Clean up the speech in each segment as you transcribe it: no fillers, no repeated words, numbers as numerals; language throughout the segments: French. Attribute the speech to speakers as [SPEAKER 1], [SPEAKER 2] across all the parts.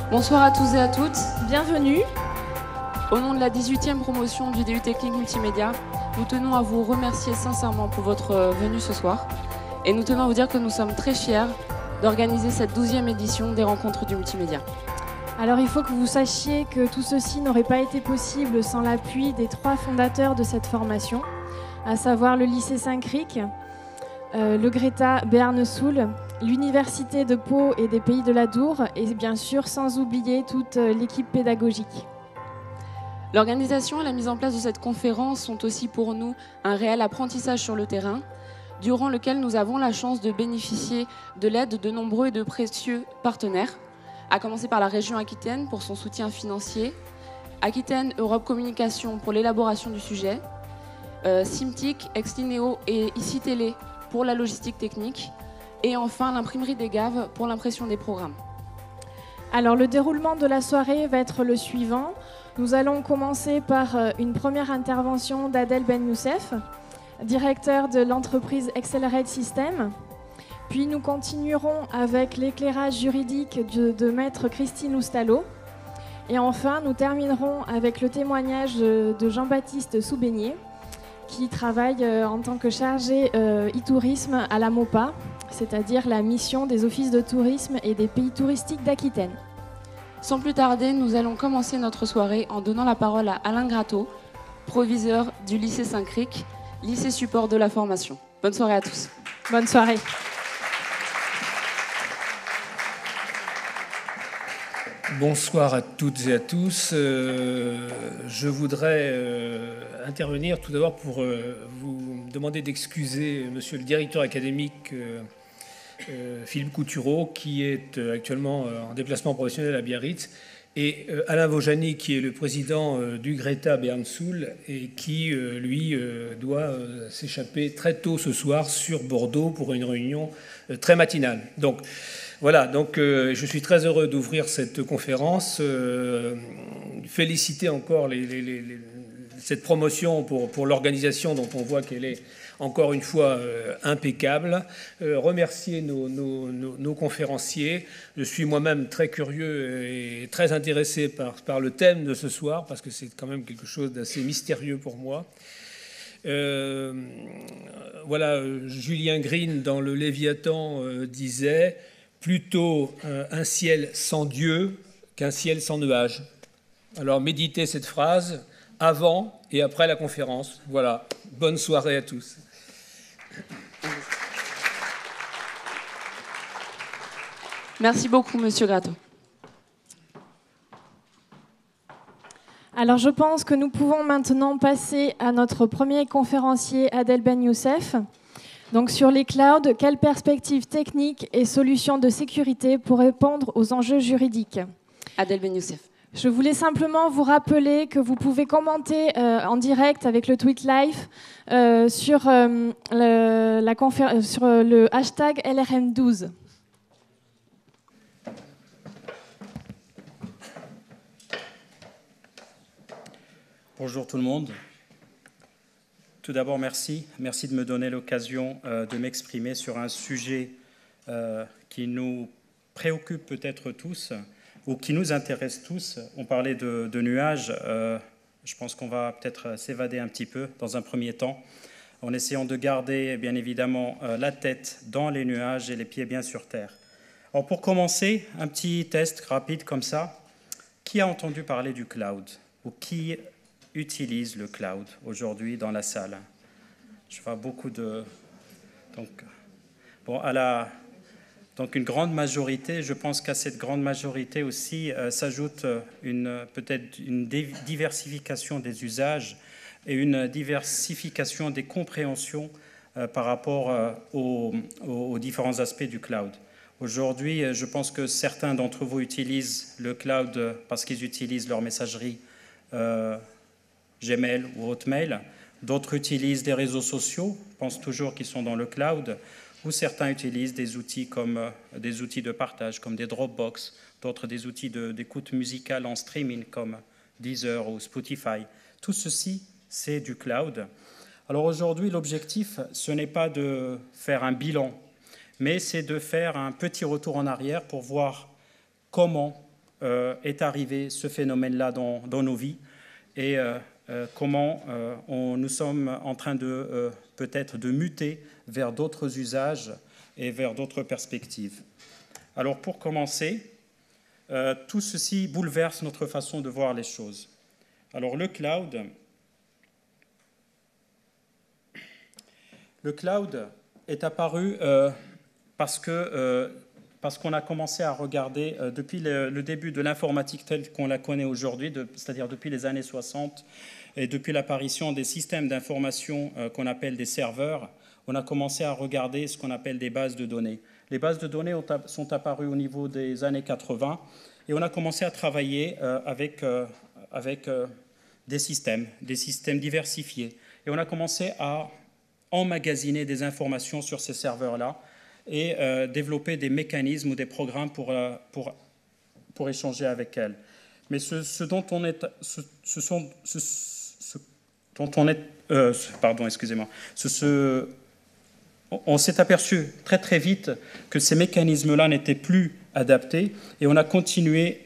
[SPEAKER 1] Bonsoir à tous et à toutes.
[SPEAKER 2] Bienvenue.
[SPEAKER 1] Au nom de la 18e promotion du DU Technique Multimédia, nous tenons à vous remercier sincèrement pour votre venue ce soir. Et nous tenons à vous dire que nous sommes très fiers d'organiser cette 12e édition des Rencontres du Multimédia.
[SPEAKER 2] Alors il faut que vous sachiez que tout ceci n'aurait pas été possible sans l'appui des 3 fondateurs de cette formation, à savoir le lycée Saint-Cricq, le Greta Béarn-Soul, l'Université de Pau et des Pays de l'Adour, et bien sûr sans oublier toute l'équipe pédagogique.
[SPEAKER 1] L'organisation et la mise en place de cette conférence sont aussi pour nous un réel apprentissage sur le terrain, durant lequel nous avons la chance de bénéficier de l'aide de nombreux et de précieux partenaires, à commencer par la région Aquitaine pour son soutien financier, Aquitaine Europe Communication pour l'élaboration du sujet, Simtic, Exlineo et ICI Télé pour la logistique technique, et enfin l'imprimerie des Gaves pour l'impression des programmes.
[SPEAKER 2] Alors le déroulement de la soirée va être le suivant. Nous allons commencer par une première intervention d'Adel Ben Youssef, directeur de l'entreprise Accelerate System. Puis nous continuerons avec l'éclairage juridique de maître Christine Oustalo. Et enfin, nous terminerons avec le témoignage de Jean-Baptiste Soubenier, qui travaille en tant que chargé e-tourisme à la MOPA, c'est-à-dire la mission des offices de tourisme et des pays touristiques d'Aquitaine.
[SPEAKER 1] Sans plus tarder, nous allons commencer notre soirée en donnant la parole à Alain Gratteau, proviseur du lycée Saint-Cricq, lycée support de la formation. Bonne soirée à tous.
[SPEAKER 2] Bonne soirée.
[SPEAKER 3] Bonsoir à toutes et à tous. Je voudrais intervenir tout d'abord pour vous demander d'excuser monsieur le directeur académique Philippe Coutureau, qui est actuellement en déplacement professionnel à Biarritz, et Alain Vojani, qui est le président du Greta Béarn-Soul et qui, lui, doit s'échapper très tôt ce soir sur Bordeaux pour une réunion très matinale. Donc, voilà, je suis très heureux d'ouvrir cette conférence. Féliciter encore cette promotion pour l'organisation dont on voit qu'elle est encore une fois impeccable. Remercier nos conférenciers. Je suis moi-même très curieux et très intéressé par le thème de ce soir, parce que c'est quand même quelque chose d'assez mystérieux pour moi. Voilà, Julien Green, dans le Léviathan, disait « Plutôt un ciel sans Dieu qu'un ciel sans nuages ». Alors méditez cette phrase avant et après la conférence. Voilà, bonne soirée à tous.
[SPEAKER 1] Merci beaucoup, monsieur Gratteau.
[SPEAKER 2] Alors je pense que nous pouvons maintenant passer à notre premier conférencier, Adel Ben Youssef. Donc sur les clouds, quelles perspectives techniques et solutions de sécurité pour répondre aux enjeux juridiques?
[SPEAKER 1] Adel Ben Youssef.
[SPEAKER 2] Je voulais simplement vous rappeler que vous pouvez commenter en direct avec le tweet live sur le hashtag LRM12.
[SPEAKER 4] Bonjour tout le monde. Tout d'abord, merci de me donner l'occasion de m'exprimer sur un sujet qui nous préoccupe peut-être tous, ou qui nous intéresse tous. On parlait de nuages. Je pense qu'on va peut-être s'évader un petit peu dans un premier temps, en essayant de garder bien évidemment la tête dans les nuages et les pieds bien sur terre. Alors pour commencer, un petit test rapide comme ça. Qui a entendu parler du cloud? Ou qui utilise le cloud aujourd'hui dans la salle? Je vois beaucoup de... Donc une grande majorité, je pense qu'à cette grande majorité aussi s'ajoute peut-être une diversification des usages et une diversification des compréhensions par rapport aux différents aspects du cloud. Aujourd'hui, je pense que certains d'entre vous utilisent le cloud parce qu'ils utilisent leur messagerie Gmail ou Hotmail. D'autres utilisent des réseaux sociaux, pensent toujours qu'ils sont dans le cloud, ou certains utilisent des outils comme des outils de partage, comme des Dropbox, d'autres des outils d'écoute musicale en streaming, comme Deezer ou Spotify. Tout ceci, c'est du cloud. Alors aujourd'hui, l'objectif, ce n'est pas de faire un bilan, mais c'est de faire un petit retour en arrière pour voir comment est arrivé ce phénomène-là dans nos vies et comment nous sommes en train de peut-être de muter vers d'autres usages et vers d'autres perspectives. Alors pour commencer, tout ceci bouleverse notre façon de voir les choses. Alors le cloud est apparu parce qu'on a commencé à regarder depuis le début de l'informatique telle qu'on la connaît aujourd'hui, c'est-à-dire depuis les années 60 et depuis l'apparition des systèmes d'information qu'on appelle des serveurs, on a commencé à regarder ce qu'on appelle des bases de données. Les bases de données sont apparues au niveau des années 80 et on a commencé à travailler avec des systèmes diversifiés. Et on a commencé à emmagasiner des informations sur ces serveurs-là et développer des mécanismes ou des programmes pour échanger avec elles. Mais on s'est aperçu très très vite que ces mécanismes-là n'étaient plus adaptés et on a continué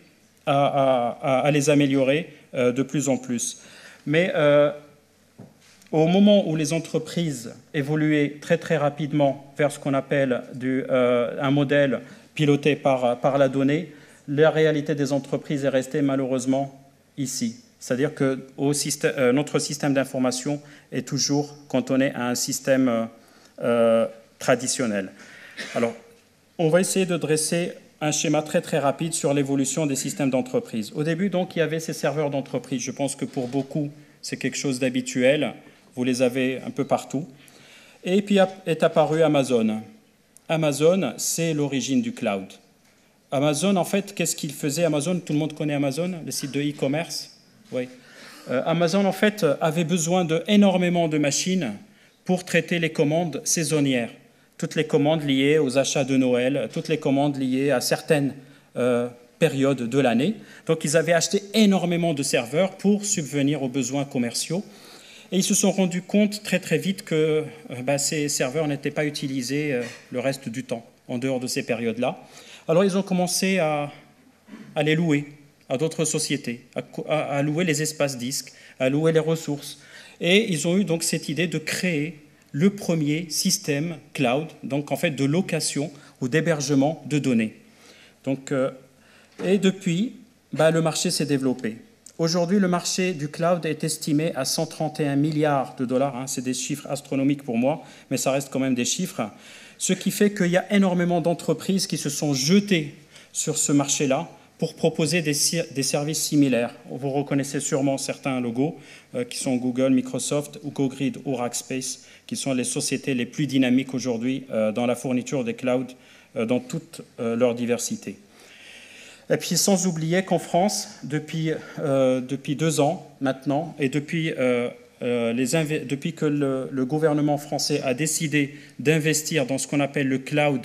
[SPEAKER 4] à les améliorer de plus en plus. Mais au moment où les entreprises évoluaient très très rapidement vers ce qu'on appelle un modèle piloté par la donnée, la réalité des entreprises est restée malheureusement ici. C'est-à-dire que notre système d'information est toujours cantonné à un système traditionnel. Alors, on va essayer de dresser un schéma très très rapide sur l'évolution des systèmes d'entreprise. Au début, donc, il y avait ces serveurs d'entreprise. Je pense que pour beaucoup, c'est quelque chose d'habituel. Vous les avez un peu partout. Et puis est apparu Amazon. Amazon, c'est l'origine du cloud. Amazon, en fait, qu'est-ce qu'il faisait? Amazon, tout le monde connaît Amazon, le site de e-commerce. Oui. Amazon, en fait, avait besoin d'énormément de machines pour traiter les commandes saisonnières. Toutes les commandes liées aux achats de Noël, toutes les commandes liées à certaines périodes de l'année. Donc, ils avaient acheté énormément de serveurs pour subvenir aux besoins commerciaux. Et ils se sont rendus compte très très vite que ces serveurs n'étaient pas utilisés le reste du temps, en dehors de ces périodes-là. Alors ils ont commencé à les louer à d'autres sociétés, à louer les espaces disques, à louer les ressources. Et ils ont eu donc cette idée de créer le premier système cloud, donc en fait de location ou d'hébergement de données. Donc, et depuis, le marché s'est développé. Aujourd'hui, le marché du cloud est estimé à 131 milliards de dollars. C'est des chiffres astronomiques pour moi, mais ça reste quand même des chiffres. Ce qui fait qu'il y a énormément d'entreprises qui se sont jetées sur ce marché-là pour proposer des services similaires. Vous reconnaissez sûrement certains logos qui sont Google, Microsoft, ou GoGrid ou Rackspace, qui sont les sociétés les plus dynamiques aujourd'hui dans la fourniture des clouds dans toute leur diversité. Et puis sans oublier qu'en France, depuis 2 ans maintenant, et depuis que le gouvernement français a décidé d'investir dans ce qu'on appelle le cloud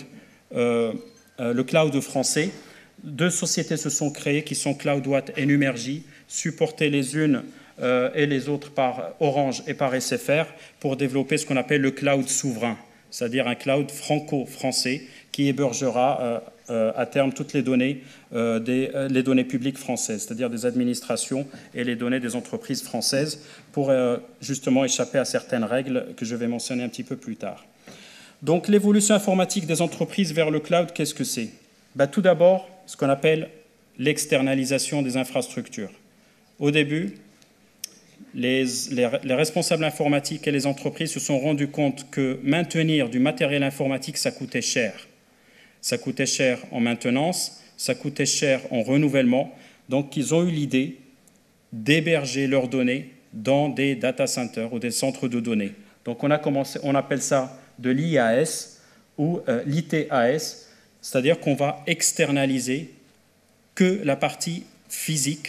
[SPEAKER 4] français, 2 sociétés se sont créées qui sont CloudWatt et Numergy, supportées les unes et les autres par Orange et par SFR pour développer ce qu'on appelle le cloud souverain, c'est-à-dire un cloud franco-français qui hébergera à terme toutes les données publiques françaises, c'est-à-dire des administrations et les données des entreprises françaises pour justement échapper à certaines règles que je vais mentionner un petit peu plus tard. Donc l'évolution informatique des entreprises vers le cloud, qu'est-ce que c'est? Tout d'abord, ce qu'on appelle l'externalisation des infrastructures. Au début, les responsables informatiques et les entreprises se sont rendus compte que maintenir du matériel informatique, ça coûtait cher. Ça coûtait cher en maintenance, ça coûtait cher en renouvellement. Donc, ils ont eu l'idée d'héberger leurs données dans des data centers ou des centres de données. Donc, on appelle ça de l'IaaS ou l'ITaaS, c'est-à-dire qu'on va externaliser que la partie physique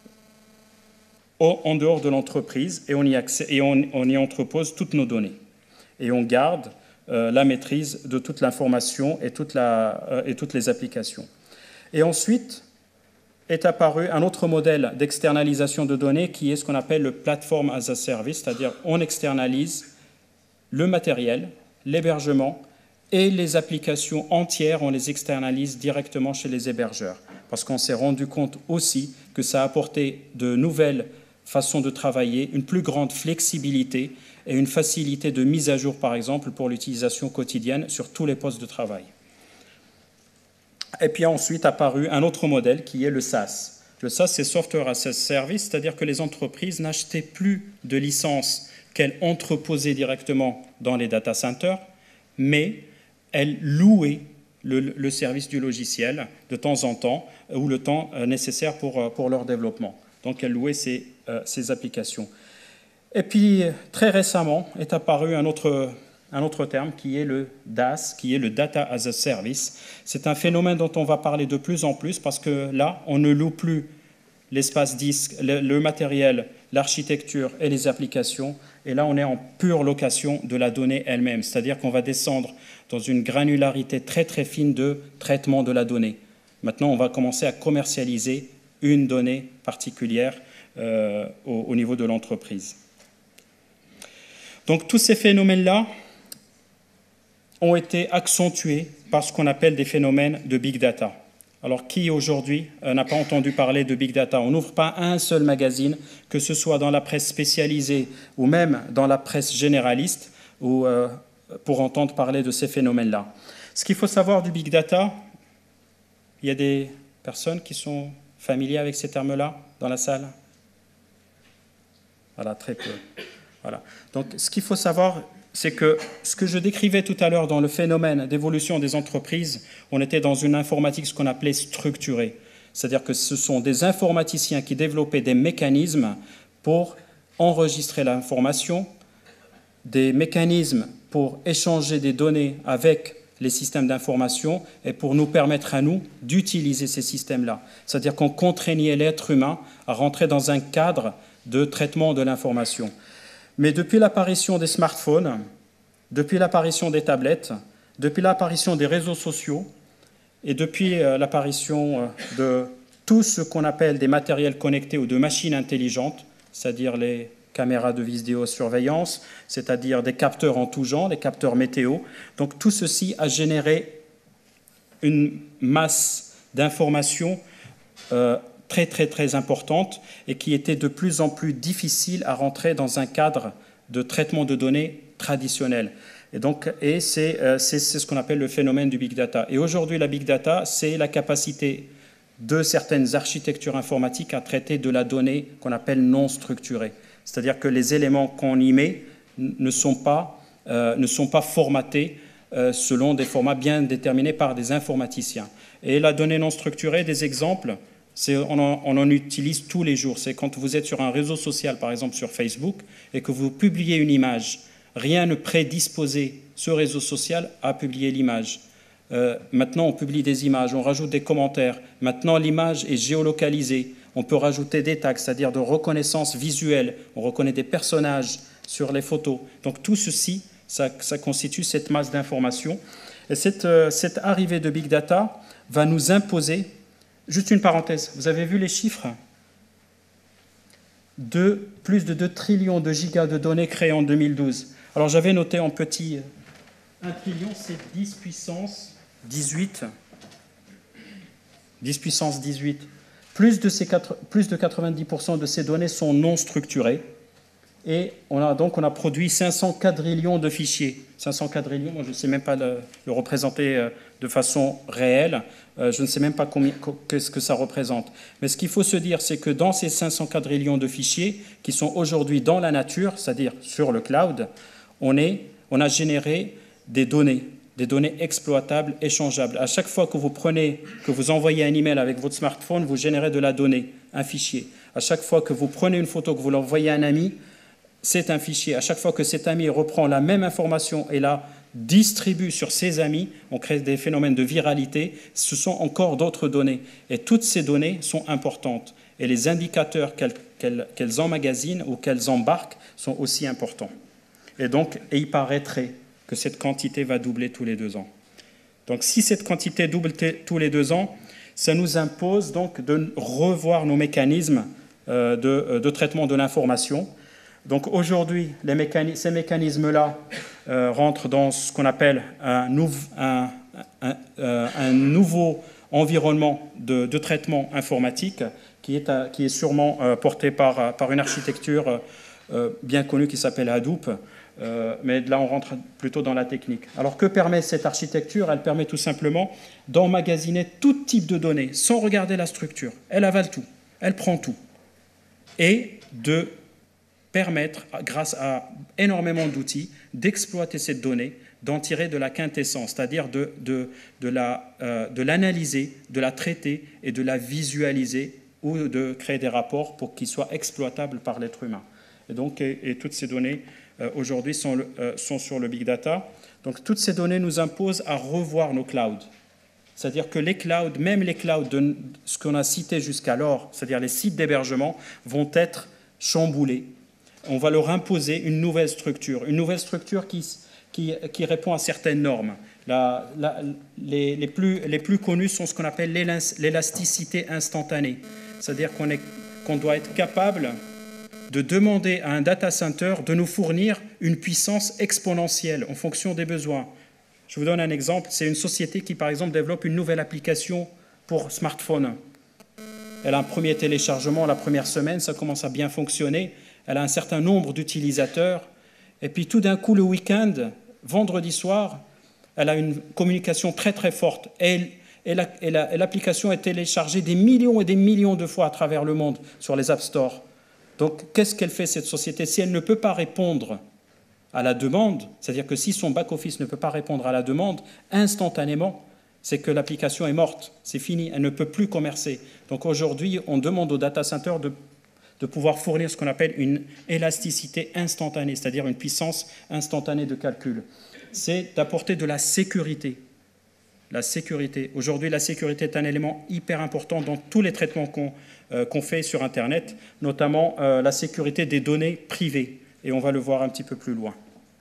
[SPEAKER 4] en dehors de l'entreprise et on y entrepose toutes nos données. Et on garde la maîtrise de toute l'information et toutes les applications. Et ensuite est apparu un autre modèle d'externalisation de données qui est ce qu'on appelle le Platform as a Service, c'est-à-dire on externalise le matériel, l'hébergement et les applications entières, on les externalise directement chez les hébergeurs. parce qu'on s'est rendu compte aussi que ça a apporté de nouvelles façons de travailler, une plus grande flexibilité et une facilité de mise à jour, par exemple, pour l'utilisation quotidienne sur tous les postes de travail. Et puis ensuite apparu un autre modèle qui est le SaaS. Le SaaS, c'est Software as a Service, c'est-à-dire que les entreprises n'achetaient plus de licences qu'elles entreposaient directement dans les data centers, mais elles louaient le service du logiciel de temps en temps ou le temps nécessaire pour leur développement. Donc elles louaient ces applications. Et puis très récemment est apparu un autre terme qui est le DaaS, qui est le Data as a Service. C'est un phénomène dont on va parler de plus en plus parce que là, on ne loue plus l'espace disque, le matériel, l'architecture et les applications. Et là, on est en pure location de la donnée elle-même. C'est-à-dire qu'on va descendre dans une granularité très très fine de traitement de la donnée. Maintenant, on va commencer à commercialiser une donnée particulière au niveau de l'entreprise. Donc tous ces phénomènes-là ont été accentués par ce qu'on appelle des phénomènes de big data. Alors qui aujourd'hui n'a pas entendu parler de big data? On n'ouvre pas un seul magazine, que ce soit dans la presse spécialisée ou même dans la presse généraliste, pour entendre parler de ces phénomènes-là. Ce qu'il faut savoir du big data, il y a des personnes qui sont familières avec ces termes-là dans la salle? Voilà, très peu. Voilà. Donc ce qu'il faut savoir, c'est que ce que je décrivais tout à l'heure dans le phénomène d'évolution des entreprises, on était dans une informatique ce qu'on appelait structurée. C'est-à-dire que ce sont des informaticiens qui développaient des mécanismes pour enregistrer l'information, des mécanismes pour échanger des données avec les systèmes d'information et pour nous permettre à nous d'utiliser ces systèmes-là. C'est-à-dire qu'on contraignait l'être humain à rentrer dans un cadre de traitement de l'information. Mais depuis l'apparition des smartphones, depuis l'apparition des tablettes, depuis l'apparition des réseaux sociaux et depuis l'apparition de tout ce qu'on appelle des matériels connectés ou de machines intelligentes, c'est-à-dire les caméras de vidéosurveillance, c'est-à-dire des capteurs en tout genre, des capteurs météo. Donc tout ceci a généré une masse d'informations très très très importante et qui était de plus en plus difficile à rentrer dans un cadre de traitement de données traditionnel. Et c'est ce qu'on appelle le phénomène du big data. Et aujourd'hui, la big data, c'est la capacité de certaines architectures informatiques à traiter de la donnée qu'on appelle non structurée. C'est-à-dire que les éléments qu'on y met ne sont pas formatés selon des formats bien déterminés par des informaticiens. Et la donnée non structurée, des exemples, on en utilise tous les jours. C'est quand vous êtes sur un réseau social, par exemple sur Facebook, et que vous publiez une image. Rien ne prédisposait ce réseau social à publier l'image. Maintenant, on publie des images, on rajoute des commentaires. Maintenant, l'image est géolocalisée. On peut rajouter des tags, c'est-à-dire de reconnaissance visuelle. On reconnaît des personnages sur les photos. Donc tout ceci, ça constitue cette masse d'informations. Et cette arrivée de big data va nous imposer. Juste une parenthèse, vous avez vu les chiffres? Plus de 2 trillions de gigas de données créées en 2012. Alors j'avais noté en petit, 1 trillion c'est 10 puissance 18. 10 puissance 18. Plus de 90% de ces données sont non structurées. Et on a produit 500 quadrillions de fichiers. 500 quadrillions, moi je ne sais même pas le représenter de façon réelle. Je ne sais même pas qu'est-ce que ça représente. Mais ce qu'il faut se dire, c'est que dans ces 500 quadrillions de fichiers qui sont aujourd'hui dans la nature, c'est-à-dire sur le cloud, on a généré des données exploitables, échangeables. À chaque fois que vous envoyez un email avec votre smartphone, vous générez de la donnée, un fichier. À chaque fois que vous prenez une photo, que vous l'envoyez à un ami, c'est un fichier. À chaque fois que cet ami reprend la même information et la distribue sur ses amis, on crée des phénomènes de viralité, ce sont encore d'autres données. Et toutes ces données sont importantes. Et les indicateurs qu'elles emmagasinent ou qu'elles embarquent sont aussi importants. Et il paraîtrait que cette quantité va doubler tous les 2 ans. Donc si cette quantité double tous les 2 ans, ça nous impose donc de revoir nos mécanismes de traitement de l'information. Donc aujourd'hui, ces mécanismes-là rentrent dans ce qu'on appelle un un nouveau environnement de traitement informatique qui est sûrement porté par une architecture bien connue qui s'appelle Hadoop. Mais là, on rentre plutôt dans la technique. Alors, que permet cette architecture? Elle permet tout simplement d'emmagasiner tout type de données sans regarder la structure. Elle avale tout, elle prend tout. Et de permettre, grâce à énormément d'outils, d'exploiter cette donnée, d'en tirer de la quintessence, c'est-à-dire de l'analyser, de la traiter et de la visualiser ou de créer des rapports pour qu'ils soient exploitables par l'être humain. Et donc, toutes ces données aujourd'hui sont sur le big data. Donc, toutes ces données nous imposent à revoir nos clouds. C'est-à-dire que les clouds, même les clouds de ce qu'on a cité jusqu'alors, c'est-à-dire les sites d'hébergement, vont être chamboulés. On va leur imposer une nouvelle structure qui répond à certaines normes. Les plus connus sont ce qu'on appelle l'élasticité instantanée. C'est-à-dire qu'on doit être capable de demander à un data center de nous fournir une puissance exponentielle en fonction des besoins. Je vous donne un exemple. C'est une société qui, par exemple, développe une nouvelle application pour smartphone. Elle a un premier téléchargement la première semaine, ça commence à bien fonctionner. Elle a un certain nombre d'utilisateurs. Et puis tout d'un coup, le week-end, vendredi soir, elle a une communication très très forte. Et l'application est téléchargée des millions et des millions de fois à travers le monde sur les App Store. Donc, qu'est-ce qu'elle fait, cette société? Si elle ne peut pas répondre à la demande, c'est-à-dire que si son back-office ne peut pas répondre à la demande instantanément, c'est que l'application est morte, c'est fini, elle ne peut plus commercer. Donc aujourd'hui, on demande au data center de pouvoir fournir ce qu'on appelle une élasticité instantanée, c'est-à-dire une puissance instantanée de calcul. C'est d'apporter de la sécurité. La sécurité. Aujourd'hui, la sécurité est un élément hyper important dans tous les traitements qu'on fait sur Internet, notamment la sécurité des données privées. Et on va le voir un petit peu plus loin.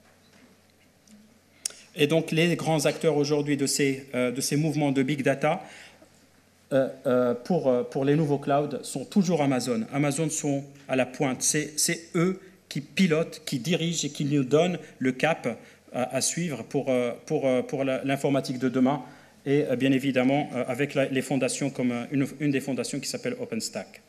[SPEAKER 4] Et donc, les grands acteurs aujourd'hui de ces mouvements de big data, pour les nouveaux clouds, sont toujours Amazon. Amazon sont à la pointe. C'est eux qui pilotent, qui dirigent et qui nous donnent le cap à suivre pour l'informatique de demain. Et bien évidemment, avec les fondations, comme une des fondations qui s'appelle OpenStack.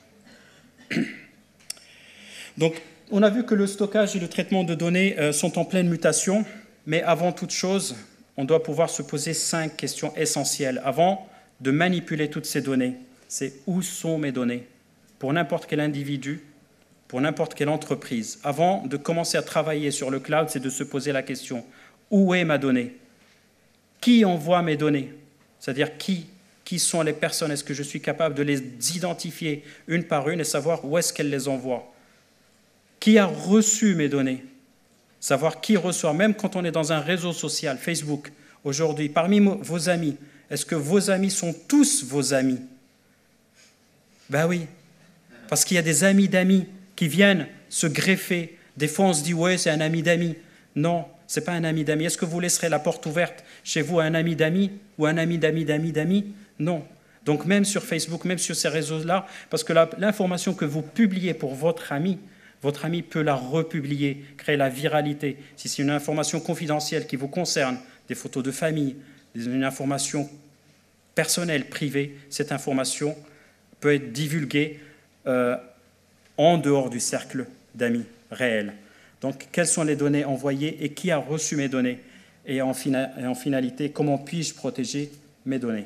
[SPEAKER 4] Donc, on a vu que le stockage et le traitement de données sont en pleine mutation, mais avant toute chose, on doit pouvoir se poser 5 questions essentielles. Avant de manipuler toutes ces données, c'est où sont mes données? Pour n'importe quel individu, pour n'importe quelle entreprise. Avant de commencer à travailler sur le cloud, c'est de se poser la question, où est ma donnée? Qui envoie mes données? C'est-à-dire qui sont les personnes? Est-ce que je suis capable de les identifier une par une et savoir où est-ce qu'elles les envoient? Qui a reçu mes données? Savoir qui reçoit, même quand on est dans un réseau social, Facebook, aujourd'hui, parmi vos amis, est-ce que vos amis sont tous vos amis? Ben oui, parce qu'il y a des amis d'amis qui viennent se greffer. Des fois, on se dit, ouais, c'est un ami d'amis. Non, ce n'est pas un ami d'amis. Est-ce que vous laisserez la porte ouverte chez vous à un ami d'amis ou un ami d'amis d'amis d'amis? Non. Donc même sur Facebook, même sur ces réseaux-là, parce que l'information que vous publiez pour votre ami peut la republier, créer la viralité. Si c'est une information confidentielle qui vous concerne, des photos de famille, une information personnelle, privée, cette information peut être divulguée en dehors du cercle d'amis réels. Donc, quelles sont les données envoyées et qui a reçu mes données? Et en finalité, comment puis-je protéger mes données?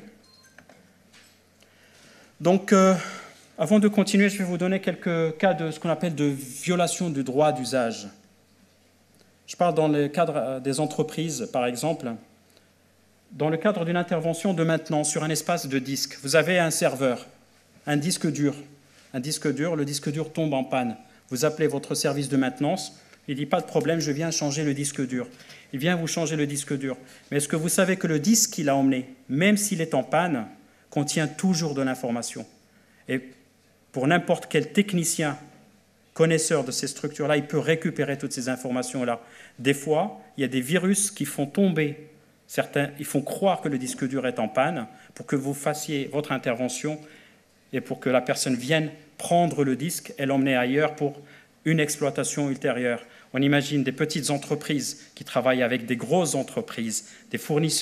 [SPEAKER 4] Donc, avant de continuer, je vais vous donner quelques cas de ce qu'on appelle de violation du droit d'usage. Je parle dans le cadre des entreprises, par exemple. Dans le cadre d'une intervention de maintenance sur un espace de disque, vous avez un serveur, un disque dur. Le disque dur tombe en panne. Vous appelez votre service de maintenance, il dit « pas de problème, je viens changer le disque dur ». Il vient vous changer le disque dur. Mais est-ce que vous savez que le disque qu'il a emmené, même s'il est en panne, contient toujours de l'information? Et pour n'importe quel technicien connaisseur de ces structures-là, il peut récupérer toutes ces informations-là. Des fois, il y a des virus qui font tomber certains, ils font croire que le disque dur est en panne pour que vous fassiez votre intervention et pour que la personne vienne prendre le disque et l'emmener ailleurs pour une exploitation ultérieure. On imagine des petites entreprises qui travaillent avec des grosses entreprises, des fournisseurs,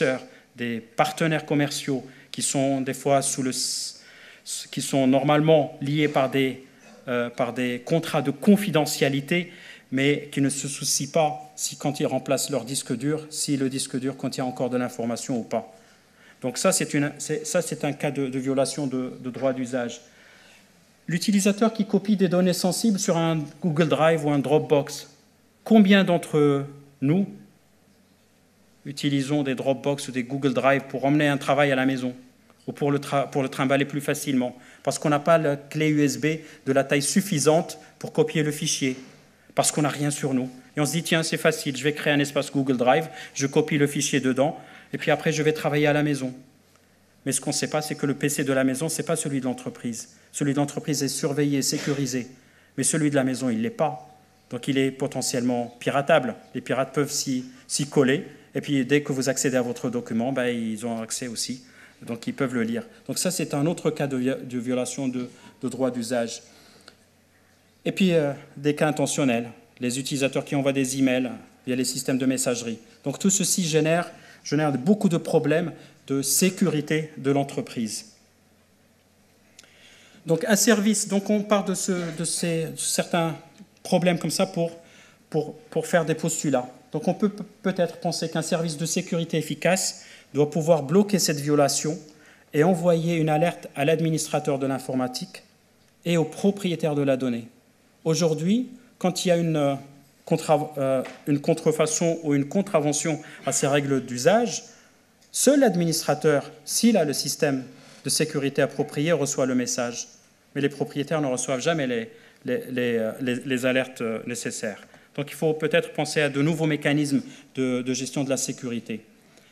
[SPEAKER 4] des partenaires commerciaux qui sont des fois qui sont normalement liés par des contrats de confidentialité, mais qui ne se soucient pas, quand ils remplacent leur disque dur, si le disque dur contient encore de l'information ou pas. Donc ça, c'est un cas de violation de droit d'usage. L'utilisateur qui copie des données sensibles sur un Google Drive ou un Dropbox, combien d'entre nous utilisons des Dropbox ou des Google Drive pour emmener un travail à la maison ou pour le trimballer plus facilement, parce qu'on n'a pas la clé USB de la taille suffisante pour copier le fichier, parce qu'on n'a rien sur nous. Et on se dit, tiens, c'est facile, je vais créer un espace Google Drive, je copie le fichier dedans, et puis après, je vais travailler à la maison. Mais ce qu'on ne sait pas, c'est que le PC de la maison, ce n'est pas celui de l'entreprise. Celui de l'entreprise est surveillé, sécurisé, mais celui de la maison, il ne l'est pas. Donc il est potentiellement piratable. Les pirates peuvent s'y coller, et puis dès que vous accédez à votre document, ils ont accès aussi, donc ils peuvent le lire. Donc ça, c'est un autre cas de violation de droit d'usage. Et puis des cas intentionnels, les utilisateurs qui envoient des emails via les systèmes de messagerie. Donc tout ceci génère beaucoup de problèmes de sécurité de l'entreprise. Donc un service, donc on part de certains problèmes comme ça pour faire des postulats. Donc on peut peut-être penser qu'un service de sécurité efficace doit pouvoir bloquer cette violation et envoyer une alerte à l'administrateur de l'informatique et au propriétaire de la donnée. Aujourd'hui, quand il y a une contrefaçon ou une contravention à ces règles d'usage, seul l'administrateur, s'il a le système de sécurité approprié, reçoit le message. Mais les propriétaires ne reçoivent jamais les alertes nécessaires. Donc il faut peut-être penser à de nouveaux mécanismes de gestion de la sécurité.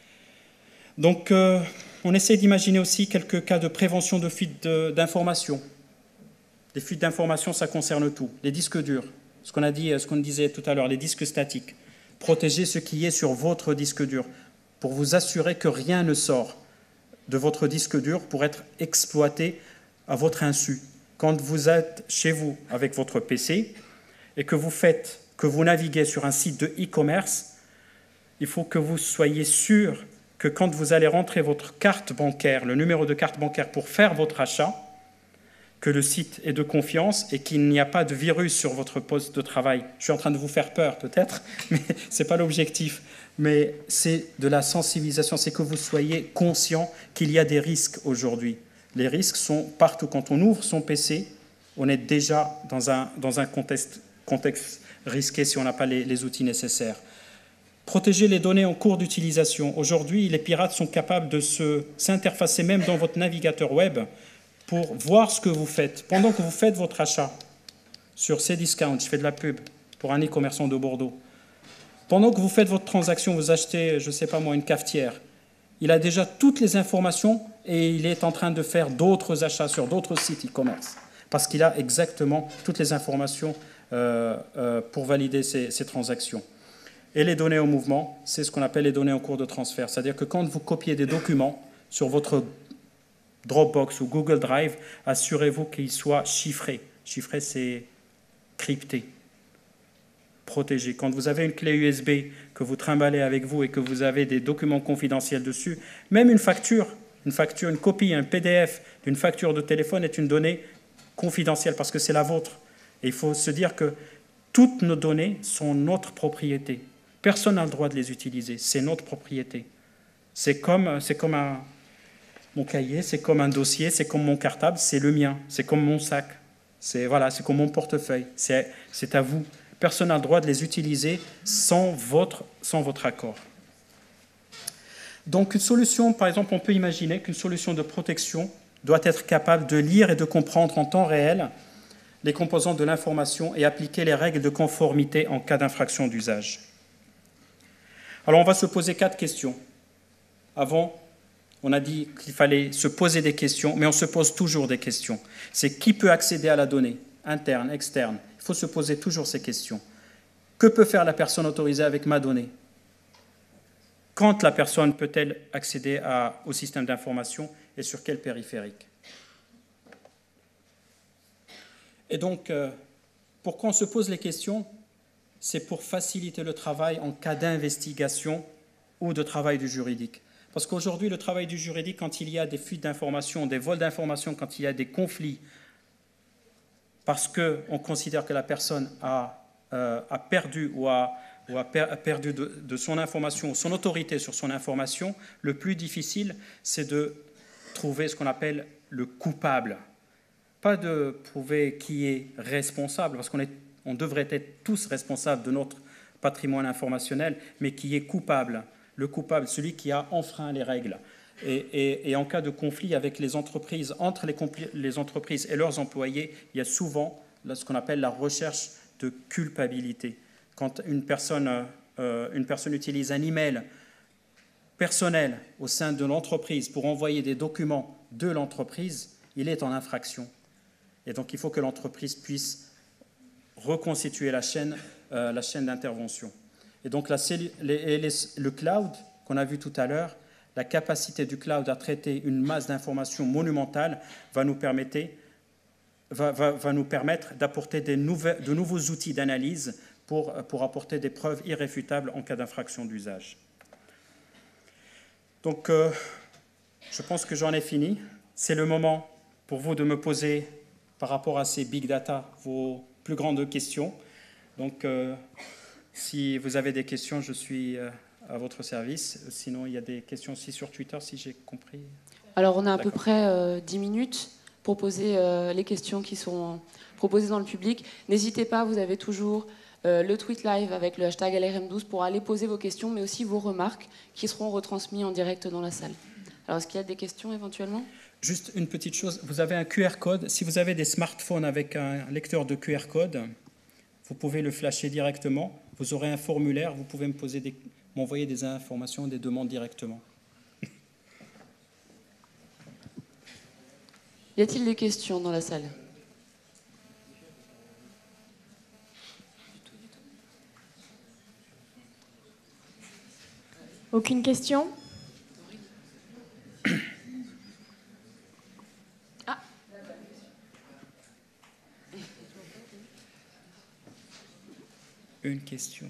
[SPEAKER 4] Donc on essaie d'imaginer aussi quelques cas de prévention de fuite d'informations. Les fuites d'informations, ça concerne tout. Les disques durs, ce qu'on disait tout à l'heure, les disques statiques. Protégez ce qui est sur votre disque dur pour vous assurer que rien ne sort de votre disque dur pour être exploité à votre insu. Quand vous êtes chez vous avec votre PC et que vous naviguez sur un site de e-commerce, il faut que vous soyez sûr que quand vous allez rentrer votre carte bancaire, le numéro de carte bancaire pour faire votre achat, que le site est de confiance et qu'il n'y a pas de virus sur votre poste de travail. Je suis en train de vous faire peur peut-être, mais ce n'est pas l'objectif. Mais c'est de la sensibilisation, c'est que vous soyez conscient qu'il y a des risques aujourd'hui. Les risques sont partout. Quand on ouvre son PC, on est déjà dans un contexte risqué si on n'a pas les outils nécessaires. Protéger les données en cours d'utilisation. Aujourd'hui, les pirates sont capables de s'interfacer même dans votre navigateur web pour voir ce que vous faites. Pendant que vous faites votre achat sur Cdiscount, je fais de la pub pour un e-commerçant de Bordeaux, pendant que vous faites votre transaction, vous achetez, je ne sais pas moi, une cafetière, il a déjà toutes les informations et il est en train de faire d'autres achats sur d'autres sites e-commerce parce qu'il a exactement toutes les informations pour valider ces transactions. Et les données en mouvement, c'est ce qu'on appelle les données en cours de transfert. C'est-à-dire que quand vous copiez des documents sur votre Dropbox ou Google Drive, assurez-vous qu'ils soient chiffrés. Chiffré, c'est crypté, protégé. Quand vous avez une clé USB que vous trimballez avec vous et que vous avez des documents confidentiels dessus, même une copie, un PDF d'une facture de téléphone est une donnée confidentielle parce que c'est la vôtre. Et il faut se dire que toutes nos données sont notre propriété. Personne n'a le droit de les utiliser, c'est notre propriété. C'est comme mon cahier, c'est comme un dossier, c'est comme mon cartable, c'est le mien, c'est comme mon sac, c'est comme mon portefeuille, c'est à vous. Personne n'a le droit de les utiliser sans votre accord. Donc une solution, par exemple, on peut imaginer qu'une solution de protection doit être capable de lire et de comprendre en temps réel les composants de l'information et appliquer les règles de conformité en cas d'infraction d'usage. Alors on va se poser 4 questions. Avant, on a dit qu'il fallait se poser des questions, mais on se pose toujours des questions. C'est qui peut accéder à la donnée, interne, externe. Il faut se poser toujours ces questions. Que peut faire la personne autorisée avec ma donnée? Quand la personne peut-elle accéder au système d'information et sur quel périphérique? Et donc, pourquoi on se pose les questions? C'est pour faciliter le travail en cas d'investigation ou de travail du juridique. Parce qu'aujourd'hui, le travail du juridique, quand il y a des fuites d'informations, des vols d'informations, quand il y a des conflits, parce qu'on considère que la personne a perdu ou a perdu de son information, son autorité sur son information, le plus difficile, c'est de trouver ce qu'on appelle le coupable. Pas de prouver qui est responsable, parce qu'on devrait être tous responsables de notre patrimoine informationnel, mais qui est coupable. Le coupable, celui qui a enfreint les règles. Et en cas de conflit avec les entreprises, entre les entreprises et leurs employés, il y a souvent ce qu'on appelle la recherche de culpabilité. Quand une personne utilise un email personnel au sein de l'entreprise pour envoyer des documents de l'entreprise, il est en infraction. Et donc il faut que l'entreprise puisse reconstituer la chaîne d'intervention. Et donc le cloud, qu'on a vu tout à l'heure, la capacité du cloud à traiter une masse d'informations monumentale va nous permettre d'apporter de nouveaux outils d'analyse pour apporter des preuves irréfutables en cas d'infraction d'usage. Donc, je pense que j'en ai fini. C'est le moment pour vous de me poser, par rapport à ces big data, vos plus grandes questions. Donc, si vous avez des questions, je suis à votre service. Sinon, il y a des questions aussi sur Twitter, si j'ai compris.
[SPEAKER 1] Alors, on a à peu près 10 minutes pour poser les questions qui sont proposées dans le public. N'hésitez pas, vous avez toujours le tweet live avec le hashtag LRM12 pour aller poser vos questions, mais aussi vos remarques qui seront retransmises en direct dans la salle. Alors, est-ce qu'il y a des questions éventuellement ?
[SPEAKER 4] Juste une petite chose, vous avez un QR code. Si vous avez des smartphones avec un lecteur de QR code, vous pouvez le flasher directement. Vous aurez un formulaire, vous pouvez m'envoyer des informations, des demandes directement.
[SPEAKER 1] Y a-t-il des questions dans la salle ?
[SPEAKER 2] Aucune question ?
[SPEAKER 1] Ah.
[SPEAKER 4] Une question.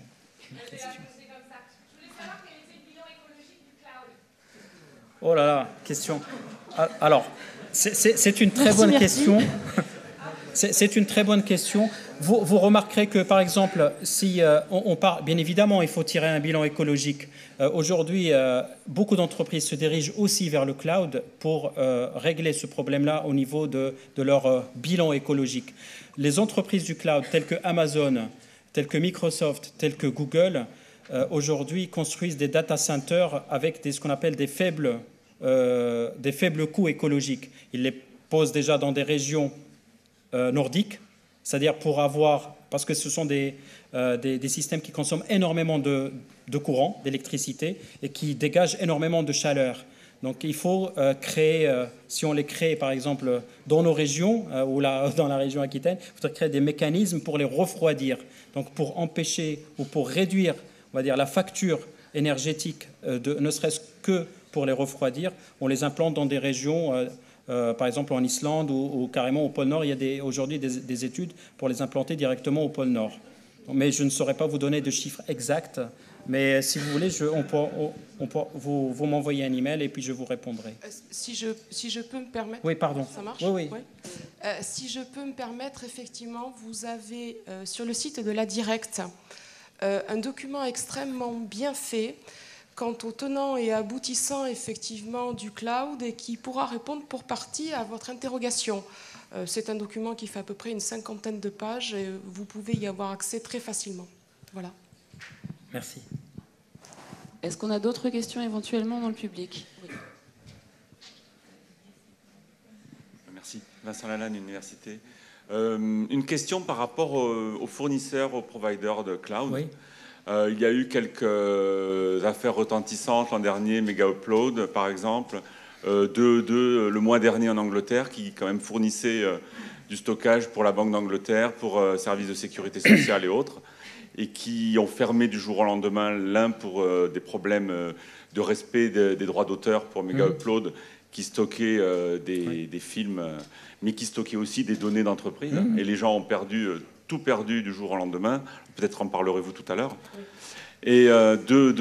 [SPEAKER 4] Oh là là, question. Alors, c'est une très bonne question. C'est une très bonne question. Vous remarquerez que, par exemple, si on part, bien évidemment, il faut tirer un bilan écologique. Aujourd'hui, beaucoup d'entreprises se dirigent aussi vers le cloud pour régler ce problème-là au niveau de leur bilan écologique. Les entreprises du cloud, telles que Amazon, telles que Microsoft, telles que Google, aujourd'hui construisent des data centers avec ce qu'on appelle des faibles coûts écologiques. Ils les posent déjà dans des régions nordiques, c'est-à-dire parce que ce sont des systèmes qui consomment énormément de courant, d'électricité, et qui dégagent énormément de chaleur. Donc il faut si on les crée par exemple dans nos régions, ou dans la région Aquitaine, il faudrait créer des mécanismes pour les refroidir, donc pour empêcher ou pour réduire, on va dire, la facture énergétique, ne serait-ce que pour les refroidir. On les implante dans des régions, par exemple en Islande ou carrément au pôle Nord. Il y a aujourd'hui des études pour les implanter directement au pôle Nord. Mais je ne saurais pas vous donner de chiffres exacts. Mais si vous voulez, vous m'envoyez un email et puis je vous répondrai.
[SPEAKER 5] Si je peux me permettre...
[SPEAKER 4] Oui, pardon.
[SPEAKER 5] Ça marche ?
[SPEAKER 4] Oui.
[SPEAKER 5] Si je peux me permettre, effectivement, vous avez sur le site de la Directe un document extrêmement bien fait quant aux tenants et aboutissants effectivement du cloud et qui pourra répondre pour partie à votre interrogation. C'est un document qui fait à peu près une 50aine de pages et vous pouvez y avoir accès très facilement. Voilà.
[SPEAKER 4] Merci.
[SPEAKER 1] Est-ce qu'on a d'autres questions éventuellement dans le public ? Oui.
[SPEAKER 6] Merci. Vincent Lalanne, Université. Une question par rapport aux fournisseurs, aux providers de cloud.
[SPEAKER 4] Oui.
[SPEAKER 6] Il y a eu quelques affaires retentissantes l'an dernier, Megaupload par exemple, le mois dernier en Angleterre, qui quand même fournissait du stockage pour la Banque d'Angleterre, pour services de sécurité sociale et autres, et qui ont fermé du jour au lendemain, l'un pour des problèmes de respect des droits d'auteur pour Megaupload, qui stockait des films, mais qui stockait aussi des données d'entreprise. Et les gens ont tout perdu du jour au lendemain. Peut-être en parlerez-vous tout à l'heure. et à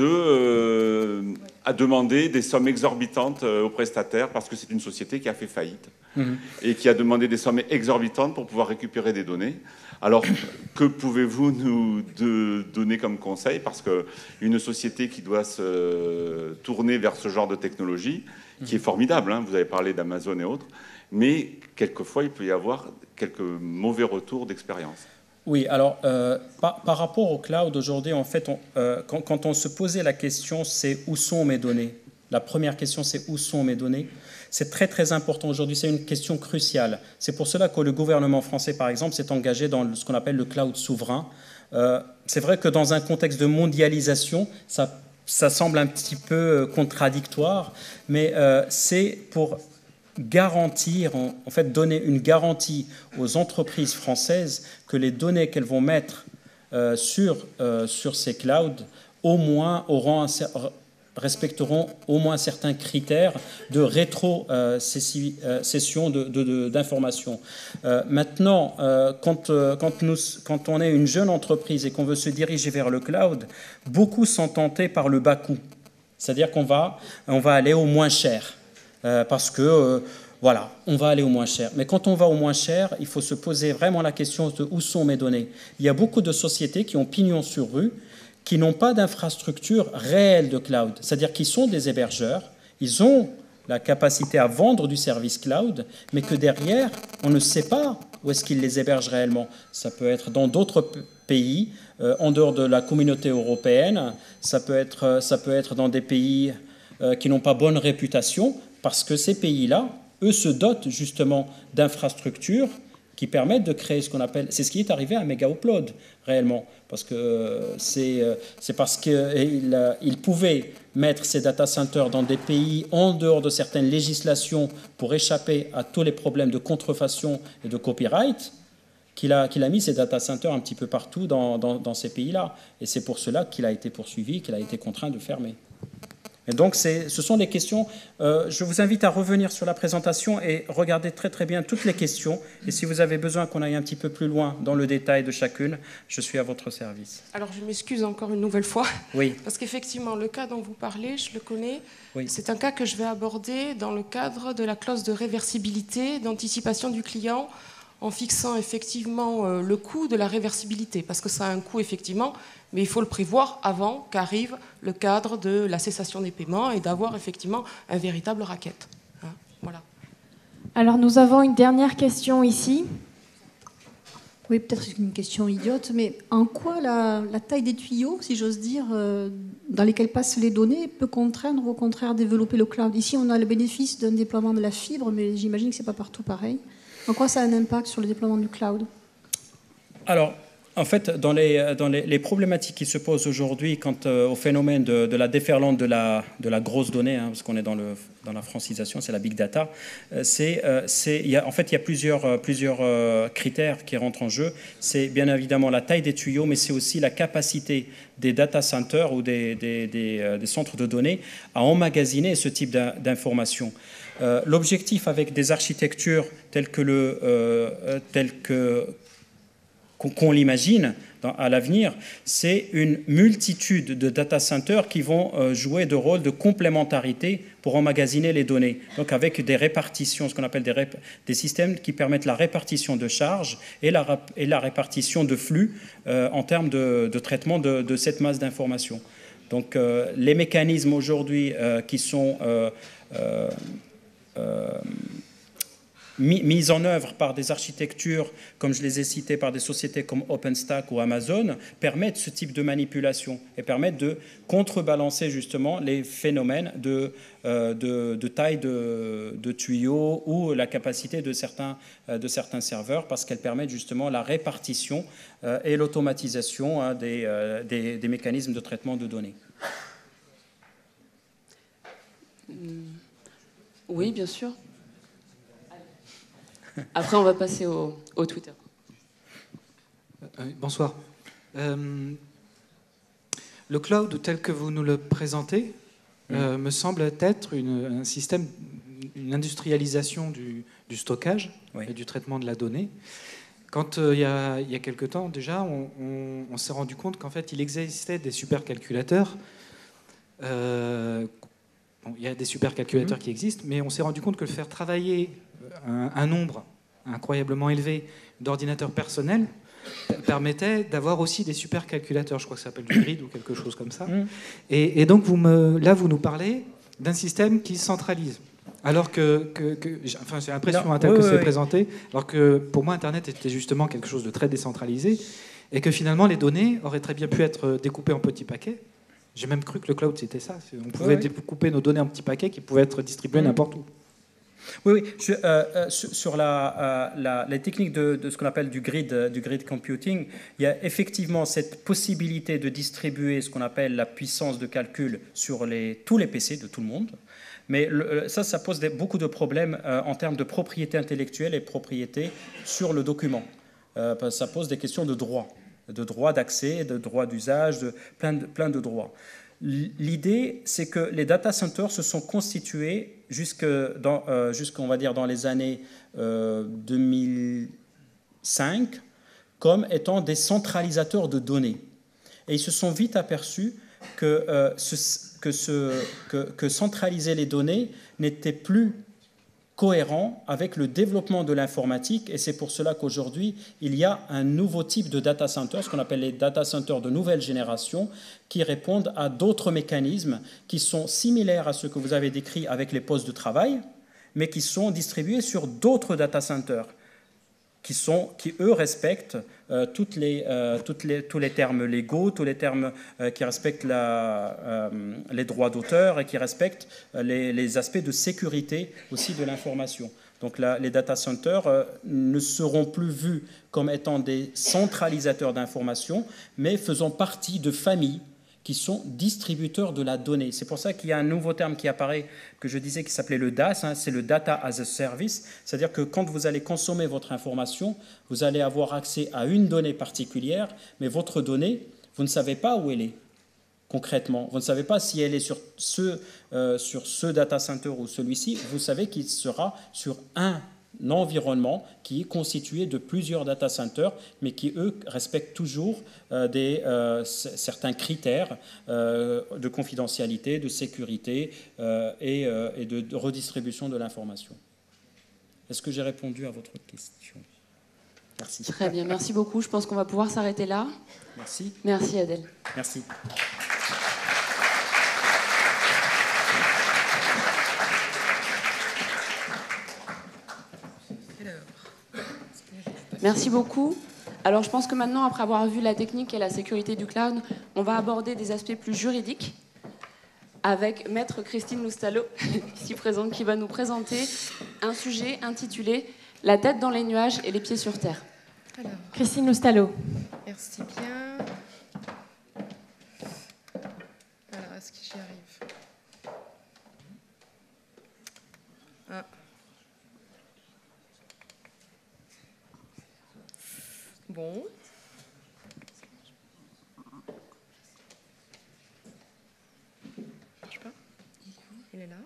[SPEAKER 6] demander des sommes exorbitantes aux prestataires parce que c'est une société qui a fait faillite et qui a demandé des sommes exorbitantes pour pouvoir récupérer des données. Alors, que pouvez-vous nous donner comme conseil? Parce qu'une société qui doit se tourner vers ce genre de technologie, qui est formidable, hein, vous avez parlé d'Amazon et autres, mais quelquefois, il peut y avoir quelques mauvais retours d'expérience.
[SPEAKER 4] Oui, alors, par rapport au cloud, aujourd'hui, en fait, quand on se posait la question, c'est où sont mes données? La première question, c'est où sont mes données? C'est très, très important aujourd'hui. C'est une question cruciale. C'est pour cela que le gouvernement français, par exemple, s'est engagé dans ce qu'on appelle le cloud souverain. C'est vrai que dans un contexte de mondialisation, ça semble un petit peu contradictoire, mais c'est pour garantir, en fait, donner une garantie aux entreprises françaises que les données qu'elles vont mettre sur ces clouds, au moins respecteront au moins certains critères de rétrocession d'informations. Maintenant, quand on est une jeune entreprise et qu'on veut se diriger vers le cloud, beaucoup sont tentés par le bas coût. C'est-à-dire qu'on va aller au moins cher. Parce que, voilà, on va aller au moins cher. Mais quand on va au moins cher, il faut se poser vraiment la question de où sont mes données. Il y a beaucoup de sociétés qui ont pignon sur rue, qui n'ont pas d'infrastructure réelle de cloud. C'est-à-dire qu'ils sont des hébergeurs, ils ont la capacité à vendre du service cloud, mais que derrière, on ne sait pas où est-ce qu'ils les hébergent réellement. Ça peut être dans d'autres pays, en dehors de la communauté européenne, ça peut être dans des pays qui n'ont pas bonne réputation, parce que ces pays-là, eux, se dotent justement d'infrastructures qui permettent de créer ce qu'on appelle... C'est ce qui est arrivé à Megaupload, réellement, parce que c'est parce qu'ils pouvaient mettre ces data centers dans des pays en dehors de certaines législations pour échapper à tous les problèmes de contrefaçon et de copyright qu'il a mis ces data centers un petit peu partout dans ces pays-là. Et c'est pour cela qu'il a été poursuivi, qu'il a été contraint de fermer. Et donc, ce sont des questions. Je vous invite à revenir sur la présentation et regarder très très bien toutes les questions. Et si vous avez besoin qu'on aille un petit peu plus loin dans le détail de chacune, je suis à votre service.
[SPEAKER 5] Alors, je m'excuse encore une nouvelle fois.
[SPEAKER 4] Oui.
[SPEAKER 5] Parce qu'effectivement, le cas dont vous parlez, je le connais.
[SPEAKER 4] Oui.
[SPEAKER 5] C'est un cas que je vais aborder dans le cadre de la clause de réversibilité, d'anticipation du client, en fixant effectivement le coût de la réversibilité. Parce que ça a un coût, effectivement, mais il faut le prévoir avant qu'arrive le cadre de la cessation des paiements et d'avoir effectivement un véritable racket. Hein, voilà.
[SPEAKER 2] Alors nous avons une dernière question ici.
[SPEAKER 7] Oui, peut-être une question idiote, mais en quoi la taille des tuyaux, si j'ose dire, dans lesquels passent les données, peut contraindre ou au contraire développer le cloud? Ici, on a le bénéfice d'un déploiement de la fibre, mais j'imagine que ce n'est pas partout pareil. En quoi ça a un impact sur le déploiement du cloud? Alors,
[SPEAKER 4] en fait, dans les problématiques qui se posent aujourd'hui quant au phénomène de la déferlante de la grosse donnée, hein, parce qu'on est dans la francisation, c'est la big data, en fait, il y a plusieurs critères qui rentrent en jeu. C'est bien évidemment la taille des tuyaux, mais c'est aussi la capacité des data centers ou des centres de données à emmagasiner ce type d'informations. L'objectif avec des architectures telles qu'on l'imagine à l'avenir, c'est une multitude de data centers qui vont jouer de rôle de complémentarité pour emmagasiner les données. Donc avec des répartitions, ce qu'on appelle des systèmes qui permettent la répartition de charges et la répartition de flux en termes de traitement de cette masse d'informations. Donc les mécanismes aujourd'hui qui sont mis en œuvre par des architectures, comme je les ai citées, par des sociétés comme OpenStack ou Amazon, permettent ce type de manipulation et permettent de contrebalancer justement les phénomènes de taille de tuyaux ou la capacité de certains serveurs, parce qu'elles permettent justement la répartition et l'automatisation des mécanismes de traitement de données.
[SPEAKER 1] Oui, bien sûr. Après, on va passer au Twitter.
[SPEAKER 8] Bonsoir. Le cloud, tel que vous nous le présentez, me semble être un système, une industrialisation du stockage et du traitement de la donnée. Quand il y a quelque temps déjà, on s'est rendu compte qu'en fait, il existait des supercalculateurs. Il y a des supercalculateurs qui existent, mais on s'est rendu compte que faire travailler un nombre incroyablement élevé d'ordinateurs personnels permettait d'avoir aussi des supercalculateurs. Je crois que ça s'appelle du grid ou quelque chose comme ça. Et donc, vous nous parlez d'un système qui centralise. Alors enfin, c'est l'impression telle que c'est présenté, alors que pour moi, Internet était justement quelque chose de très décentralisé, et que finalement, les données auraient très bien pu être découpées en petits paquets. J'ai même cru que le cloud, c'était ça. On pouvait découper nos données en petits paquets qui pouvaient être distribués n'importe où.
[SPEAKER 4] Oui. Sur les techniques de ce qu'on appelle du grid computing, il y a effectivement cette possibilité de distribuer ce qu'on appelle la puissance de calcul sur tous les PC de tout le monde. Mais ça pose beaucoup de problèmes en termes de propriété intellectuelle et propriété sur le document. Ça pose des questions de droit d'accès, de droit d'usage, plein de droits. L'idée, c'est que les data centers se sont constitués jusqu'on va dire dans les années 2005 comme étant des centralisateurs de données. Et ils se sont vite aperçus que centraliser les données n'était plus cohérent avec le développement de l'informatique, et c'est pour cela qu'aujourd'hui, il y a un nouveau type de data center, ce qu'on appelle les data centers de nouvelle génération, qui répondent à d'autres mécanismes qui sont similaires à ce que vous avez décrit avec les postes de travail, mais qui sont distribués sur d'autres data centers, qui eux respectent tous les termes légaux, tous les termes qui respectent les droits d'auteur et qui respectent les aspects de sécurité aussi de l'information. Donc les data centers ne seront plus vus comme étant des centralisateurs d'informations, mais faisant partie de familles qui sont distributeurs de la donnée. C'est pour ça qu'il y a un nouveau terme qui apparaît, que je disais, qui s'appelait le DAS, c'est le Data as a Service, c'est-à-dire que quand vous allez consommer votre information, vous allez avoir accès à une donnée particulière, mais votre donnée, vous ne savez pas où elle est, concrètement. Vous ne savez pas si elle est sur ce data center ou celui-ci, vous savez qu'il sera sur un environnement qui est constitué de plusieurs data centers, mais qui, eux, respectent toujours certains critères de confidentialité, de sécurité et de redistribution de l'information. Est-ce que j'ai répondu à votre question? Merci.
[SPEAKER 1] Très bien, merci beaucoup. Je pense qu'on va pouvoir s'arrêter là.
[SPEAKER 4] Merci.
[SPEAKER 1] Merci Adèle.
[SPEAKER 4] Merci.
[SPEAKER 1] Merci beaucoup. Alors je pense que maintenant, après avoir vu la technique et la sécurité du cloud, on va aborder des aspects plus juridiques avec Maître Christine Loustalot, ici présente, qui va nous présenter un sujet intitulé « La tête dans les nuages et les pieds sur terre ».
[SPEAKER 2] Christine Loustalot.
[SPEAKER 5] Merci bien. Alors, est-ce que j'y arrive? Bon. Marche pas? Il est là.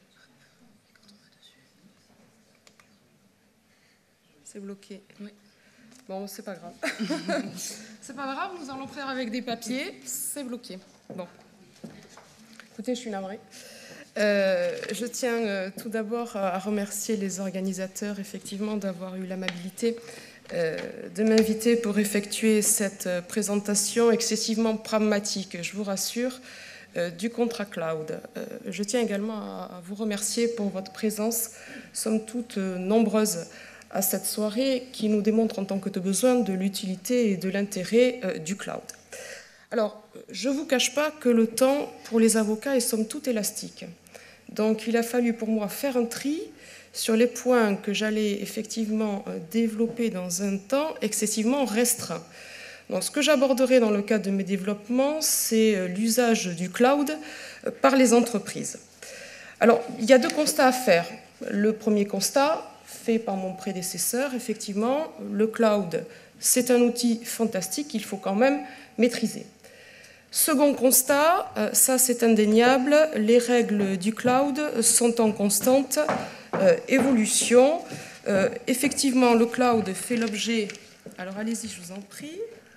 [SPEAKER 5] C'est bloqué. Oui. Bon, c'est pas grave. C'est pas grave, nous allons faire avec des papiers. C'est bloqué. Bon. Écoutez, je suis navrée. Je tiens tout d'abord à remercier les organisateurs, effectivement, d'avoir eu l'amabilité de m'inviter pour effectuer cette présentation excessivement pragmatique, je vous rassure, du contrat cloud. Je tiens également à vous remercier pour votre présence, somme toute nombreuse, à cette soirée qui nous démontre en tant que de besoin de l'utilité et de l'intérêt du cloud. Alors, je ne vous cache pas que le temps pour les avocats est somme toute élastique. Donc, il a fallu pour moi faire un tri sur les points que j'allais effectivement développer dans un temps excessivement restreint. Donc, ce que j'aborderai dans le cadre de mes développements, c'est l'usage du cloud par les entreprises. Alors, il y a deux constats à faire. Le premier constat, fait par mon prédécesseur, effectivement, le cloud, c'est un outil fantastique qu'il faut quand même maîtriser. Second constat, ça c'est indéniable, les règles du cloud sont en constante évolution. Effectivement, le cloud fait l'objet Alors allez-y, je vous en prie.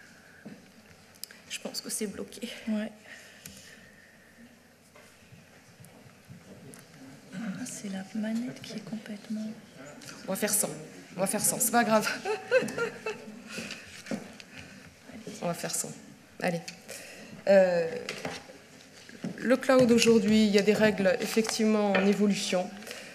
[SPEAKER 5] Je pense que c'est bloqué.
[SPEAKER 9] Ouais. Ah, c'est la manette qui est complètement...
[SPEAKER 5] On va faire sans. On va faire sans, c'est pas grave. On va faire sans. Allez. Le cloud aujourd'hui, il y a des règles effectivement en évolution.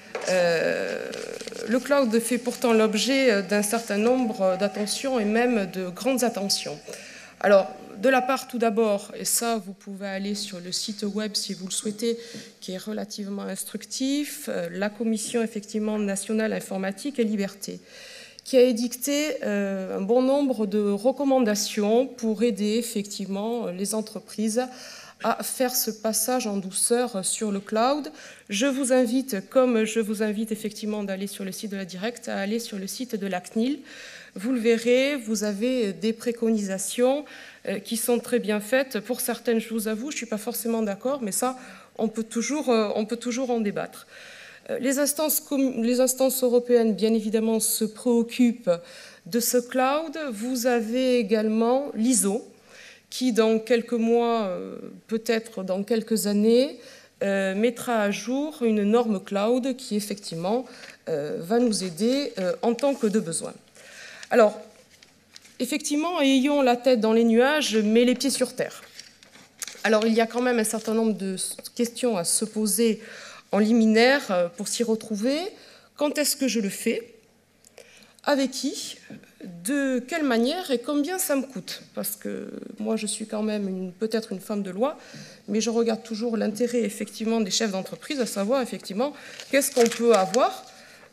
[SPEAKER 5] Le cloud fait pourtant l'objet d'un certain nombre d'attentions et même de grandes attentions. Alors, de la part tout d'abord, et ça vous pouvez aller sur le site web si vous le souhaitez, qui est relativement instructif, la Commission effectivement nationale informatique et liberté, qui a édicté un bon nombre de recommandations pour aider effectivement les entreprises à faire ce passage en douceur sur le cloud. Je vous invite, comme je vous invite effectivement d'aller sur le site de la Directe, à aller sur le site de la CNIL. Vous le verrez, vous avez des préconisations qui sont très bien faites. Pour certaines, je vous avoue, je ne suis pas forcément d'accord, mais ça, on peut toujours en débattre. Les instances européennes, bien évidemment, se préoccupent de ce cloud. Vous avez également l'ISO, qui dans quelques mois, peut-être dans quelques années, mettra à jour une norme cloud qui effectivement va nous aider en tant que de besoin. Alors, effectivement, ayons la tête dans les nuages, mais les pieds sur terre. Alors, il y a quand même un certain nombre de questions à se poser en liminaire pour s'y retrouver. Quand est-ce que je le fais? Avec qui? De quelle manière et combien ça me coûte? Parce que moi, je suis quand même peut-être une femme de loi, mais je regarde toujours l'intérêt effectivement des chefs d'entreprise, à savoir effectivement qu'est-ce qu'on peut avoir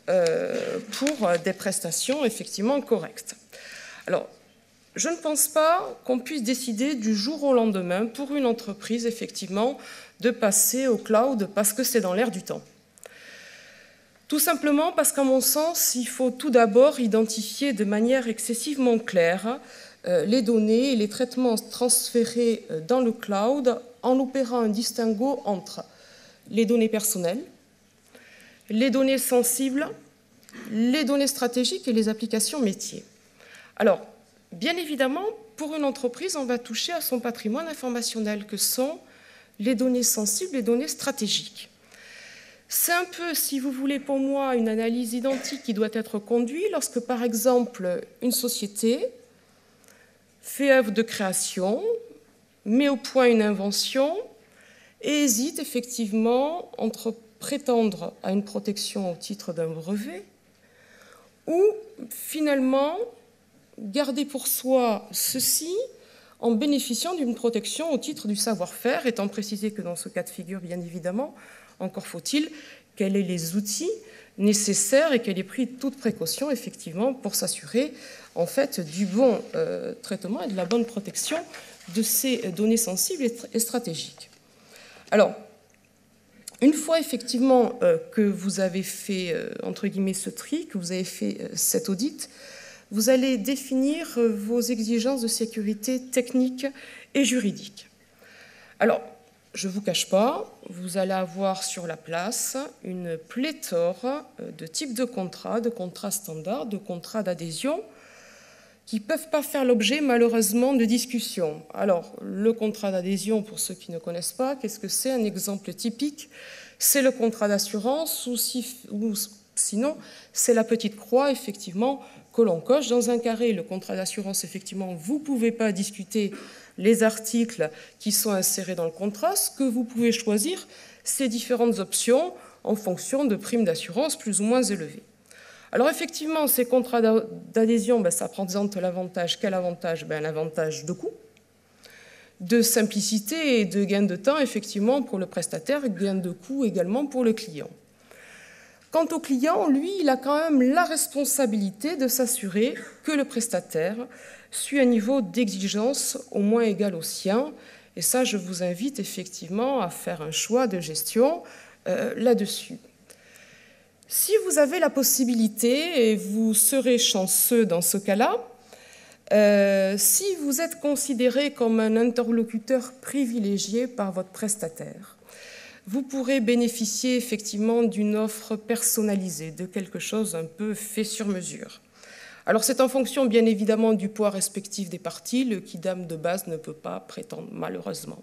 [SPEAKER 5] pour des prestations effectivement correctes. Alors, je ne pense pas qu'on puisse décider du jour au lendemain pour une entreprise effectivement de passer au cloud parce que c'est dans l'air du temps. Tout simplement parce qu'à mon sens, il faut tout d'abord identifier de manière excessivement claire les données et les traitements transférés dans le cloud en opérant un distinguo entre les données personnelles, les données sensibles, les données stratégiques et les applications métiers. Alors, bien évidemment, pour une entreprise, on va toucher à son patrimoine informationnel, que sont les données sensibles et les données stratégiques. C'est un peu, si vous voulez, pour moi, une analyse identique qui doit être conduite lorsque, par exemple, une société fait œuvre de création, met au point une invention et hésite effectivement entre prétendre à une protection au titre d'un brevet ou finalement garder pour soi ceci en bénéficiant d'une protection au titre du savoir-faire, étant précisé que dans ce cas de figure, bien évidemment, encore faut-il qu'elle ait les outils nécessaires et qu'elle ait pris toute précaution, effectivement, pour s'assurer, en fait, du bon traitement et de la bonne protection de ces données sensibles et stratégiques. Alors, une fois, effectivement, que vous avez fait, entre guillemets, ce tri, que vous avez fait cet audit, vous allez définir vos exigences de sécurité technique et juridique. Alors, je ne vous cache pas, vous allez avoir sur la place une pléthore de types de contrats standards, de contrats d'adhésion, qui ne peuvent pas faire l'objet, malheureusement, de discussions. Alors, le contrat d'adhésion, pour ceux qui ne connaissent pas, qu'est-ce que c'est? Un exemple typique, c'est le contrat d'assurance, ou sinon, c'est la petite croix, effectivement, que l'on coche dans un carré. Le contrat d'assurance, effectivement, vous ne pouvez pas discuter les articles qui sont insérés dans le contrat. Ce que vous pouvez choisir, c'est différentes options en fonction de primes d'assurance plus ou moins élevées. Alors effectivement, ces contrats d'adhésion, ça présente l'avantage. Quel avantage? L'avantage de coût, de simplicité et de gain de temps, effectivement, pour le prestataire, gain de coût également pour le client. Quant au client, lui, il a quand même la responsabilité de s'assurer que le prestataire suit un niveau d'exigence au moins égal au sien. Et ça, je vous invite effectivement à faire un choix de gestion là-dessus. Si vous avez la possibilité, et vous serez chanceux dans ce cas-là, si vous êtes considéré comme un interlocuteur privilégié par votre prestataire, vous pourrez bénéficier effectivement d'une offre personnalisée, de quelque chose un peu fait sur mesure. Alors c'est en fonction bien évidemment du poids respectif des parties. Le Quidam de base ne peut pas prétendre malheureusement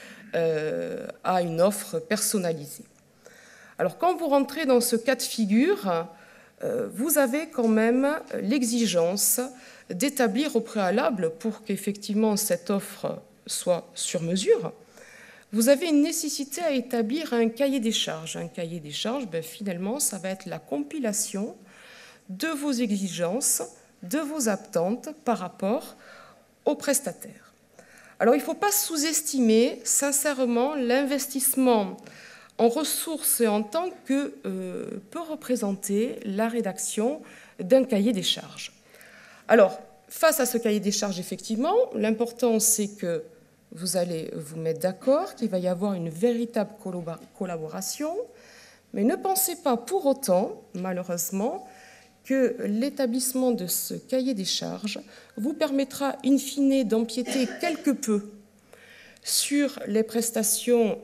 [SPEAKER 5] à une offre personnalisée. Alors quand vous rentrez dans ce cas de figure, vous avez quand même l'exigence d'établir au préalable, pour qu'effectivement cette offre soit sur mesure, vous avez une nécessité à établir un cahier des charges. Un cahier des charges, finalement, ça va être la compilation de vos exigences, de vos attentes par rapport aux prestataires. Alors, il ne faut pas sous-estimer, sincèrement, l'investissement en ressources et en temps que peut représenter la rédaction d'un cahier des charges. Alors, face à ce cahier des charges, effectivement, l'important, c'est que vous allez vous mettre d'accord, qu'il va y avoir une véritable collaboration, mais ne pensez pas pour autant, malheureusement, que l'établissement de ce cahier des charges vous permettra in fine d'empiéter quelque peu sur les prestations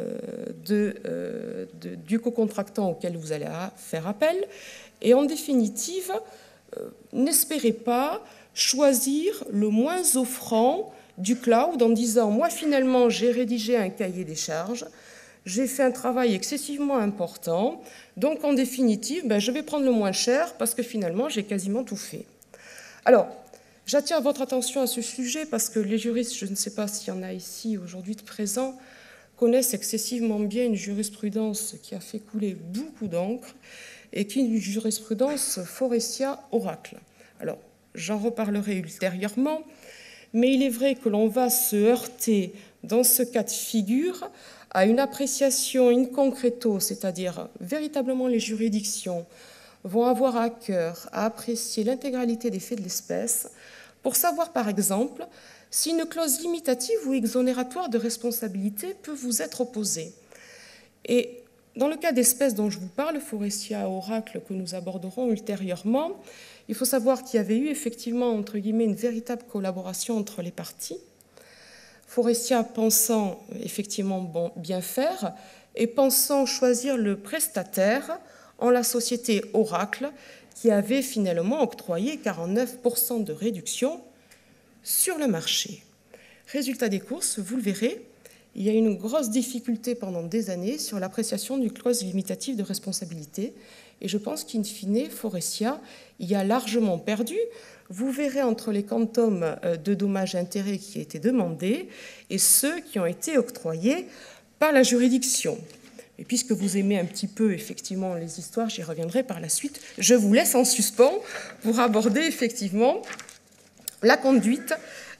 [SPEAKER 5] du co-contractant auquel vous allez faire appel. Et en définitive, n'espérez pas choisir le moins offrant du cloud en disant « moi finalement j'ai rédigé un cahier des charges, j'ai fait un travail excessivement important, donc en définitive je vais prendre le moins cher parce que finalement j'ai quasiment tout fait ». Alors, j'attire votre attention à ce sujet parce que les juristes, je ne sais pas s'il y en a ici aujourd'hui de présents, connaissent excessivement bien une jurisprudence qui a fait couler beaucoup d'encre et qui est une jurisprudence Forestia-Oracle. Alors, j'en reparlerai ultérieurement, mais il est vrai que l'on va se heurter dans ce cas de figure à une appréciation in concreto, c'est-à-dire véritablement les juridictions vont avoir à cœur à apprécier l'intégralité des faits de l'espèce pour savoir, par exemple, si une clause limitative ou exonératoire de responsabilité peut vous être opposée. Et dans le cas d'espèces dont je vous parle, Forestia Oracle, que nous aborderons ultérieurement, il faut savoir qu'il y avait eu effectivement, entre guillemets, une véritable collaboration entre les parties. Forestia pensant effectivement bien faire et pensant choisir le prestataire en la société Oracle qui avait finalement octroyé 49% de réduction sur le marché. Résultat des courses, vous le verrez, il y a une grosse difficulté pendant des années sur l'appréciation d'une clause limitative de responsabilité. Et je pense qu'in fine, Forestia y a largement perdu. Vous verrez entre les quantums de dommages et intérêts qui étaient demandés et ceux qui ont été octroyés par la juridiction. Et puisque vous aimez un petit peu effectivement les histoires, j'y reviendrai par la suite, je vous laisse en suspens pour aborder effectivement la conduite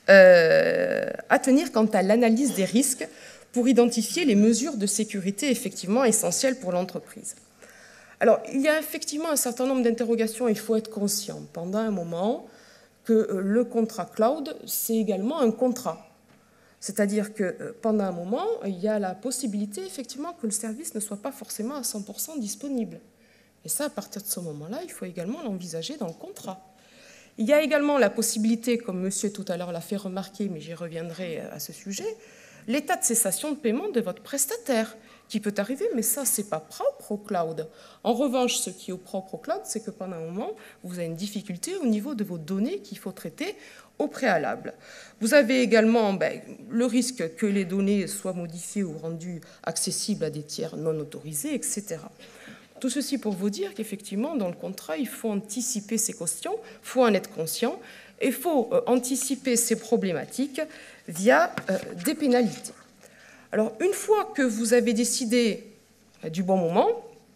[SPEAKER 5] à tenir quant à l'analyse des risques pour identifier les mesures de sécurité effectivement essentielles pour l'entreprise. Alors, il y a effectivement un certain nombre d'interrogations, il faut être conscient pendant un moment que le contrat cloud, c'est également un contrat. C'est-à-dire que pendant un moment, il y a la possibilité effectivement que le service ne soit pas forcément à 100% disponible. Et ça, à partir de ce moment-là, il faut également l'envisager dans le contrat. Il y a également la possibilité, comme monsieur tout à l'heure l'a fait remarquer, mais j'y reviendrai à ce sujet, l'état de cessation de paiement de votre prestataire, qui peut arriver, mais ça, ce n'est pas propre au cloud. En revanche, ce qui est propre au cloud, c'est que pendant un moment, vous avez une difficulté au niveau de vos données qu'il faut traiter au préalable. Vous avez également le risque que les données soient modifiées ou rendues accessibles à des tiers non autorisés, etc. Tout ceci pour vous dire qu'effectivement, dans le contrat, il faut anticiper ces questions, il faut en être conscient, et il faut anticiper ces problématiques via des pénalités. Alors, une fois que vous avez décidé du bon moment,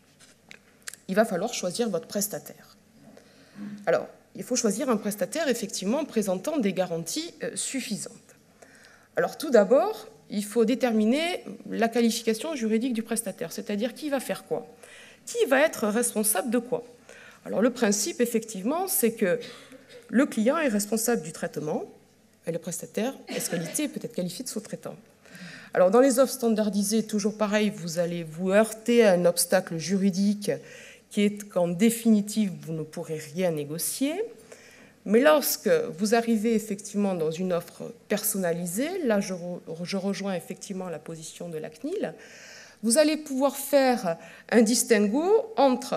[SPEAKER 5] il va falloir choisir votre prestataire. Alors, il faut choisir un prestataire, effectivement, présentant des garanties suffisantes. Alors, tout d'abord, il faut déterminer la qualification juridique du prestataire, c'est-à-dire qui va faire quoi, qui va être responsable de quoi. Alors, le principe, effectivement, c'est que le client est responsable du traitement et le prestataire, est peut être qualifié de sous-traitant. Alors, dans les offres standardisées, toujours pareil, vous allez vous heurter à un obstacle juridique qui est qu'en définitive, vous ne pourrez rien négocier. Mais lorsque vous arrivez effectivement dans une offre personnalisée, là je rejoins effectivement la position de la CNIL, vous allez pouvoir faire un distinguo entre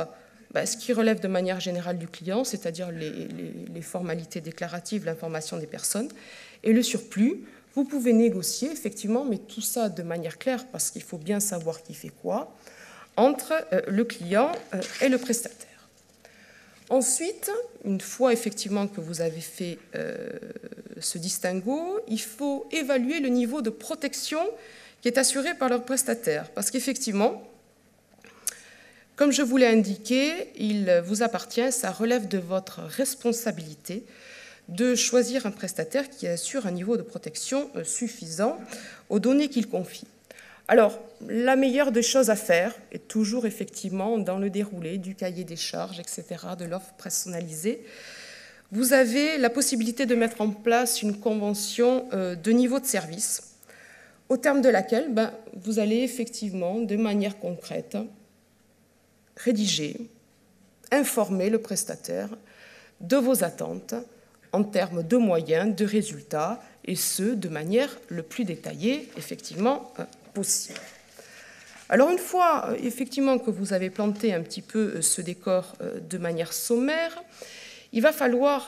[SPEAKER 5] ce qui relève de manière générale du client, c'est-à-dire les formalités déclaratives, l'information des personnes, et le surplus, vous pouvez négocier, effectivement, mais tout ça de manière claire, parce qu'il faut bien savoir qui fait quoi, entre le client et le prestataire. Ensuite, une fois effectivement que vous avez fait ce distinguo, il faut évaluer le niveau de protection qui est assuré par leur prestataire. Parce qu'effectivement, comme je vous l'ai indiqué, il vous appartient, ça relève de votre responsabilité de choisir un prestataire qui assure un niveau de protection suffisant aux données qu'il confie. Alors, la meilleure des choses à faire est toujours effectivement dans le déroulé du cahier des charges, etc., de l'offre personnalisée. Vous avez la possibilité de mettre en place une convention de niveau de service, au terme de laquelle vous allez effectivement, de manière concrète, rédiger, informer le prestataire de vos attentes en termes de moyens, de résultats, et ce, de manière le plus détaillée, effectivement, possible. Alors, une fois, effectivement, que vous avez planté un petit peu ce décor de manière sommaire, il va falloir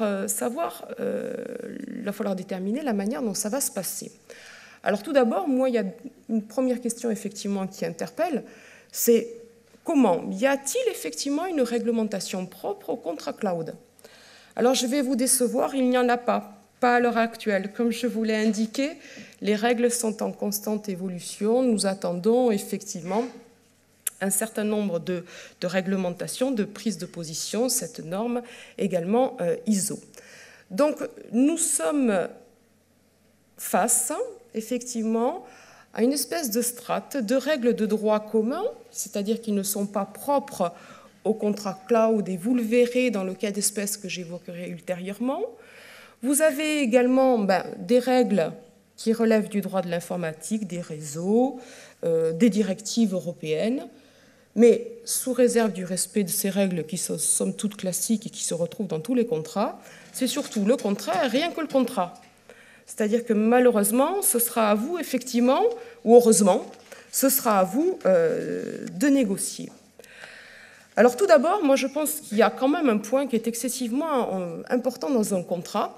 [SPEAKER 5] déterminer la manière dont ça va se passer. Alors, tout d'abord, moi, il y a une première question, effectivement, qui interpelle, c'est comment? Y a-t-il effectivement une réglementation propre au contrat cloud? Alors, je vais vous décevoir, il n'y en a pas à l'heure actuelle. Comme je vous l'ai indiqué, les règles sont en constante évolution. Nous attendons effectivement un certain nombre de réglementations, de prises de position, cette norme également ISO. Donc, nous sommes face, effectivement, à une espèce de strate de règles de droit commun, c'est-à-dire qui ne sont pas propres au contrat cloud, et vous le verrez dans le cas d'espèce que j'évoquerai ultérieurement. Vous avez également des règles qui relèvent du droit de l'informatique, des réseaux, des directives européennes, mais sous réserve du respect de ces règles qui sont somme toute classiques et qui se retrouvent dans tous les contrats, c'est surtout le contrat et rien que le contrat. C'est-à-dire que malheureusement, ce sera à vous, effectivement, ou heureusement, ce sera à vous de négocier. Alors tout d'abord, moi je pense qu'il y a quand même un point qui est excessivement important dans un contrat.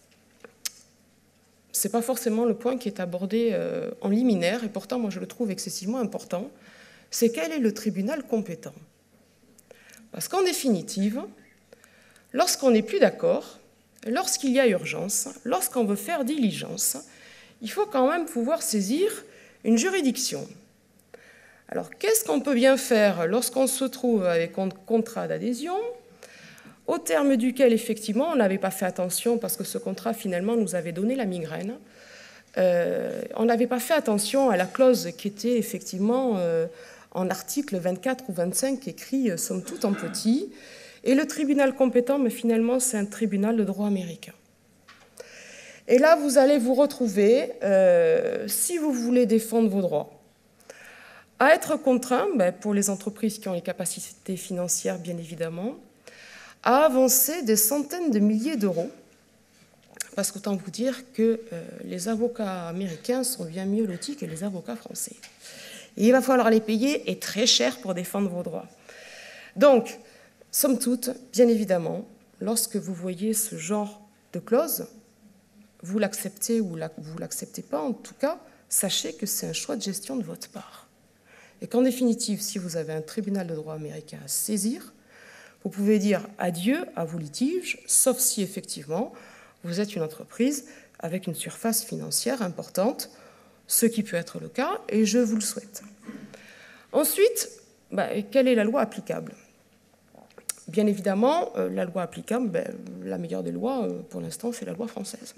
[SPEAKER 5] Ce n'est pas forcément le point qui est abordé en liminaire, et pourtant moi je le trouve excessivement important, c'est quel est le tribunal compétent. Parce qu'en définitive, lorsqu'on n'est plus d'accord, lorsqu'il y a urgence, lorsqu'on veut faire diligence, il faut quand même pouvoir saisir une juridiction. Alors, qu'est-ce qu'on peut bien faire lorsqu'on se trouve avec un contrat d'adhésion, au terme duquel, effectivement, on n'avait pas fait attention, parce que ce contrat, finalement, nous avait donné la migraine. On n'avait pas fait attention à la clause qui était, effectivement, en article 24 ou 25, écrit, somme toute, en petit. Et le tribunal compétent, mais finalement, c'est un tribunal de droit américain. Et là, vous allez vous retrouver, si vous voulez défendre vos droits, à être contraint, pour les entreprises qui ont les capacités financières, bien évidemment, à avancer des centaines de milliers d'euros, parce qu'autant vous dire que les avocats américains sont bien mieux lotis que les avocats français. Et il va falloir les payer, et très cher, pour défendre vos droits. Donc, somme toute, bien évidemment, lorsque vous voyez ce genre de clause, vous l'acceptez ou vous ne l'acceptez pas, en tout cas, sachez que c'est un choix de gestion de votre part. Et qu'en définitive, si vous avez un tribunal de droit américain à saisir, vous pouvez dire adieu à vos litiges, sauf si effectivement vous êtes une entreprise avec une surface financière importante, ce qui peut être le cas, et je vous le souhaite. Ensuite, quelle est la loi applicable? Bien évidemment, la loi applicable, la meilleure des lois, pour l'instant, c'est la loi française.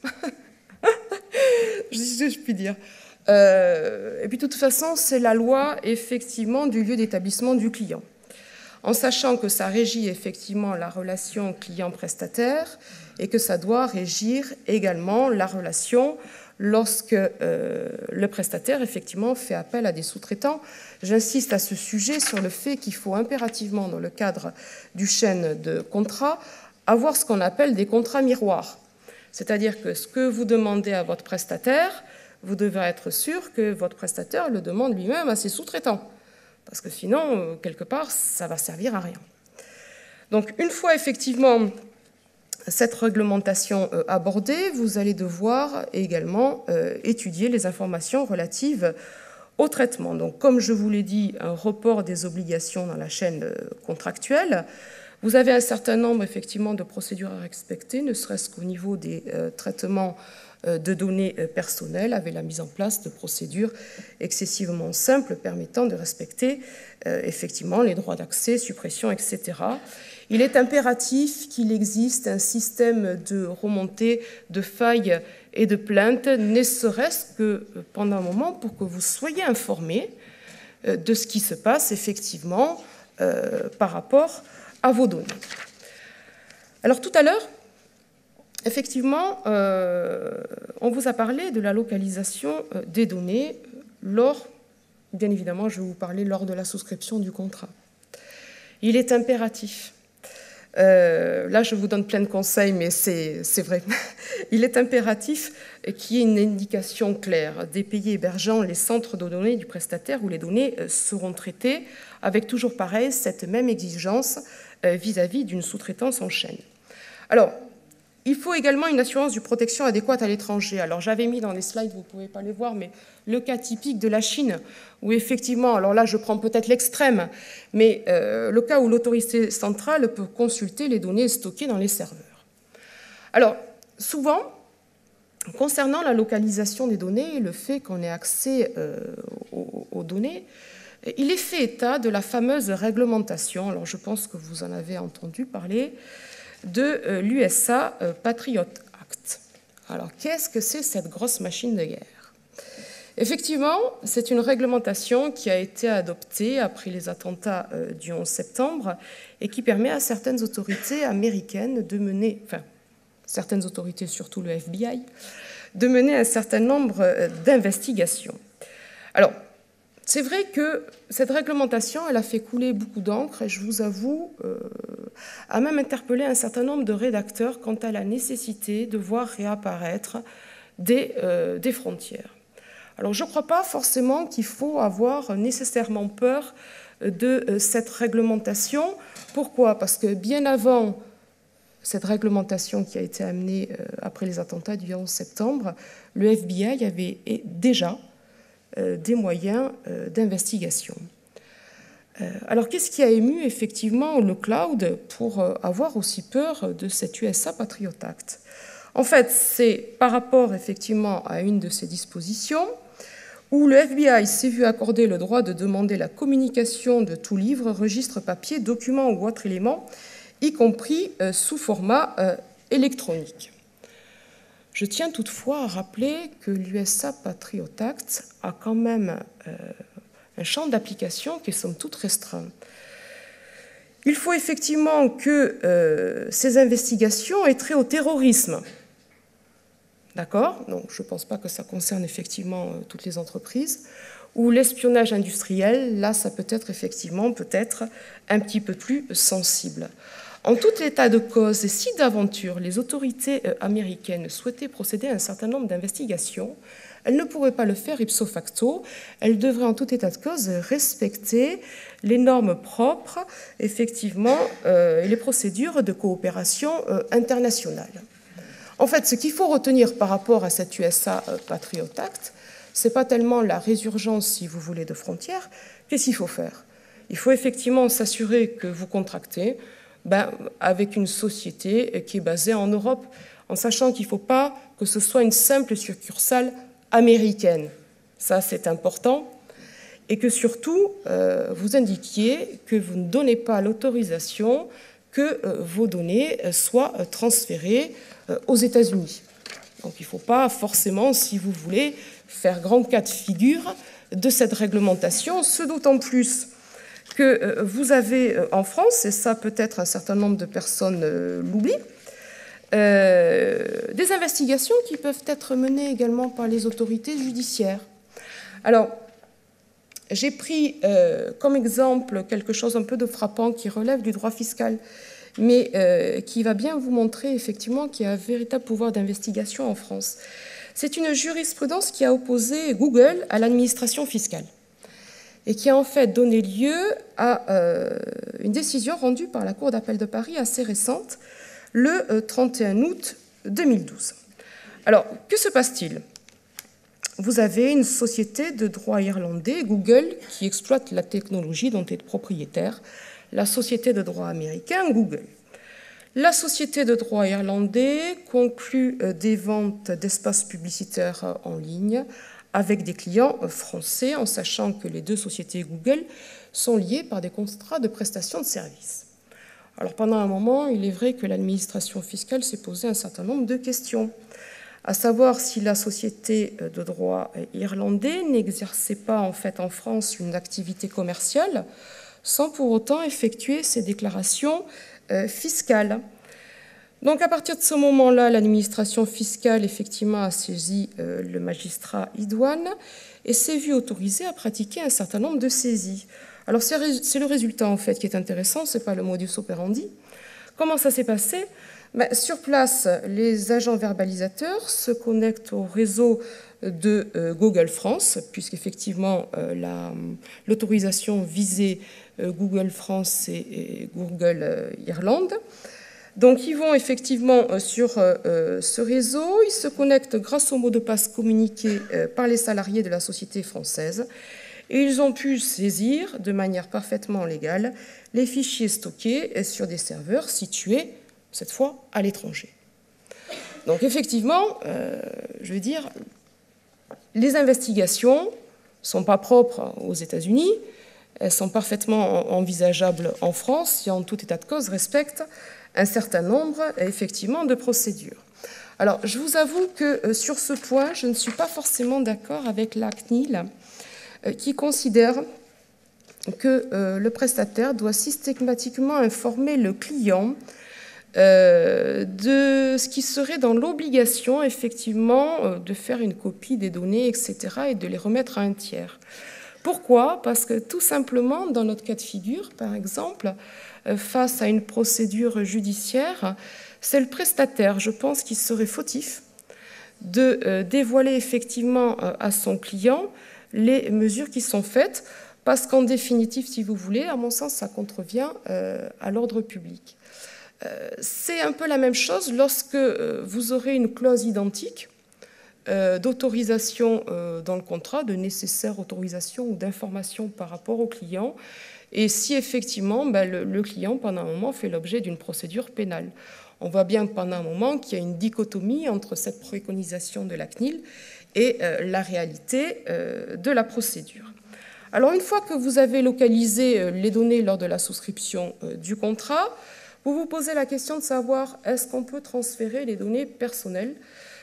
[SPEAKER 5] Je puis dire. Et puis, de toute façon, c'est la loi, effectivement, du lieu d'établissement du client. En sachant que ça régit, effectivement, la relation client-prestataire et que ça doit régir également la relation lorsque le prestataire, effectivement, fait appel à des sous-traitants. J'insiste à ce sujet sur le fait qu'il faut impérativement, dans le cadre du chêne de contrat, avoir ce qu'on appelle des contrats miroirs. C'est-à-dire que ce que vous demandez à votre prestataire, vous devez être sûr que votre prestataire le demande lui-même à ses sous-traitants. Parce que sinon, quelque part, ça va servir à rien. Donc une fois effectivement cette réglementation abordée, vous allez devoir également étudier les informations relatives au traitement. Donc, comme je vous l'ai dit, un report des obligations dans la chaîne contractuelle. Vous avez un certain nombre, effectivement, de procédures à respecter, ne serait-ce qu'au niveau des traitements de données personnelles, avec la mise en place de procédures excessivement simples permettant de respecter, effectivement, les droits d'accès, suppression, etc. Il est impératif qu'il existe un système de remontée de failles et de plaintes, ne serait-ce que pendant un moment pour que vous soyez informés de ce qui se passe effectivement par rapport à vos données. Alors tout à l'heure, effectivement, on vous a parlé de la localisation des données lors, bien évidemment, je vais vous parler lors de la souscription du contrat. Il est impératif. Là, je vous donne plein de conseils, mais c'est vrai. Il est impératif qu'il y ait une indication claire des pays hébergeant les centres de données du prestataire où les données seront traitées, avec toujours pareil, cette même exigence vis-à-vis d'une sous-traitance en chaîne. Alors, il faut également une assurance de protection adéquate à l'étranger. Alors, j'avais mis dans les slides, vous ne pouvez pas les voir, mais le cas typique de la Chine, où effectivement, alors là, je prends peut-être l'extrême, mais le cas où l'autorité centrale peut consulter les données stockées dans les serveurs. Alors, souvent, concernant la localisation des données et le fait qu'on ait accès aux données, il est fait état de la fameuse réglementation, alors je pense que vous en avez entendu parler, de l'USA Patriot Act. Alors, qu'est-ce que c'est cette grosse machine de guerre? Effectivement, c'est une réglementation qui a été adoptée après les attentats du 11 septembre et qui permet à certaines autorités américaines de mener, enfin, certaines autorités, surtout le FBI, de mener un certain nombre d'investigations. Alors, c'est vrai que cette réglementation, elle a fait couler beaucoup d'encre et je vous avoue, a même interpellé un certain nombre de rédacteurs quant à la nécessité de voir réapparaître des frontières. Alors je ne crois pas forcément qu'il faut avoir nécessairement peur de cette réglementation. Pourquoi? Parce que bien avant cette réglementation qui a été amenée après les attentats du 11 septembre, le FBI avait déjà des moyens d'investigation. Alors, qu'est-ce qui a ému effectivement le cloud pour avoir aussi peur de cet USA Patriot Act? En fait, c'est par rapport effectivement à une de ces dispositions où le FBI s'est vu accorder le droit de demander la communication de tout livre, registre papier, document ou autre élément, y compris sous format électronique. Je tiens toutefois à rappeler que l'USA Patriot Act a quand même un champ d'application qui est somme toute restreint. Il faut effectivement que ces investigations aient trait au terrorisme. D'accord? Donc je ne pense pas que ça concerne effectivement toutes les entreprises. Ou l'espionnage industriel, là ça peut être effectivement un petit peu plus sensible. En tout état de cause, et si d'aventure les autorités américaines souhaitaient procéder à un certain nombre d'investigations, elles ne pourraient pas le faire ipso facto, elles devraient en tout état de cause respecter les normes propres, effectivement, et les procédures de coopération internationale. En fait, ce qu'il faut retenir par rapport à cet USA Patriot Act, ce n'est pas tellement la résurgence, si vous voulez, de frontières. Qu'est-ce qu'il faut faire? Il faut effectivement s'assurer que vous contractez avec une société qui est basée en Europe, en sachant qu'il ne faut pas que ce soit une simple succursale américaine. Ça, c'est important. Et que surtout, vous indiquiez que vous ne donnez pas l'autorisation que vos données soient transférées aux États-Unis. Donc il ne faut pas forcément, si vous voulez, faire grand cas de figure de cette réglementation, ce d'autant plus que vous avez en France, et ça peut-être un certain nombre de personnes l'oublient, des investigations qui peuvent être menées également par les autorités judiciaires. Alors, j'ai pris comme exemple quelque chose un peu de frappant qui relève du droit fiscal, mais qui va bien vous montrer effectivement qu'il y a un véritable pouvoir d'investigation en France. C'est une jurisprudence qui a opposé Google à l'administration fiscale. et qui a en fait donné lieu à une décision rendue par la Cour d'appel de Paris assez récente, le 31 août 2012. Alors, que se passe-t-il? Vous avez une société de droit irlandais, Google, qui exploite la technologie dont est propriétaire la société de droit américain, Google. La société de droit irlandais conclut des ventes d'espaces publicitaires en ligne avec des clients français, en sachant que les deux sociétés Google sont liées par des contrats de prestation de services. Alors pendant un moment, il est vrai que l'administration fiscale s'est posé un certain nombre de questions, à savoir si la société de droit irlandais n'exerçait pas en fait en France une activité commerciale sans pour autant effectuer ses déclarations fiscales. Donc à partir de ce moment-là, l'administration fiscale effectivement a saisi le magistrat idoine et s'est vue autorisée à pratiquer un certain nombre de saisies. Alors c'est le résultat en fait qui est intéressant, c'est pas le modus operandi. Comment ça s'est passé? Sur place, les agents verbalisateurs se connectent au réseau de Google France, puisqu'effectivement l'autorisation visait Google France et Google Irlande. Donc ils vont effectivement sur ce réseau, ils se connectent grâce au mot de passe communiqué par les salariés de la société française et ils ont pu saisir de manière parfaitement légale les fichiers stockés sur des serveurs situés, cette fois, à l'étranger. Donc effectivement, je veux dire, les investigations ne sont pas propres aux États-Unis, elles sont parfaitement envisageables en France et en tout état de cause respectent un certain nombre, effectivement, de procédures. Alors, je vous avoue que sur ce point, je ne suis pas forcément d'accord avec la CNIL, qui considère que le prestataire doit systématiquement informer le client de ce qui serait dans l'obligation, effectivement, de faire une copie des données, etc., et de les remettre à un tiers. Pourquoi? Parce que tout simplement, dans notre cas de figure, par exemple, face à une procédure judiciaire, c'est le prestataire, je pense, qui serait fautif de dévoiler effectivement à son client les mesures qui sont faites, parce qu'en définitive, si vous voulez, à mon sens, ça contrevient à l'ordre public. C'est un peu la même chose lorsque vous aurez une clause identique d'autorisation dans le contrat, de nécessaire autorisation ou d'information par rapport au client, et si effectivement le client, pendant un moment, fait l'objet d'une procédure pénale. On voit bien pendant un moment qu'il y a une dichotomie entre cette préconisation de la CNIL et la réalité de la procédure. Alors, une fois que vous avez localisé les données lors de la souscription du contrat, vous vous posez la question de savoir est-ce qu'on peut transférer les données personnelles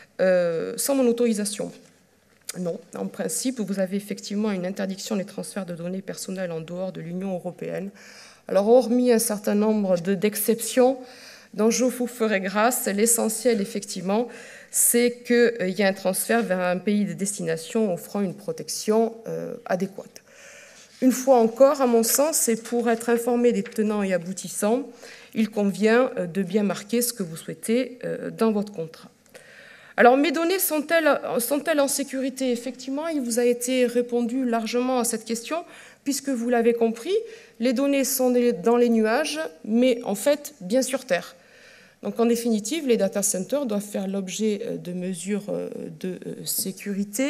[SPEAKER 5] sans mon autorisation? Non, en principe, vous avez effectivement une interdiction des transferts de données personnelles en dehors de l'Union européenne. Alors, hormis un certain nombre d'exceptions dont je vous ferai grâce, l'essentiel, effectivement, c'est qu'il y a un transfert vers un pays de destination offrant une protection adéquate. Une fois encore, à mon sens, c'est pour être informé des tenants et aboutissants, il convient de bien marquer ce que vous souhaitez dans votre contrat. Alors, mes données sont-elles en sécurité? Effectivement, il vous a été répondu largement à cette question, puisque vous l'avez compris, les données sont dans les nuages, mais en fait, bien sur Terre. Donc, en définitive, les data centers doivent faire l'objet de mesures de sécurité.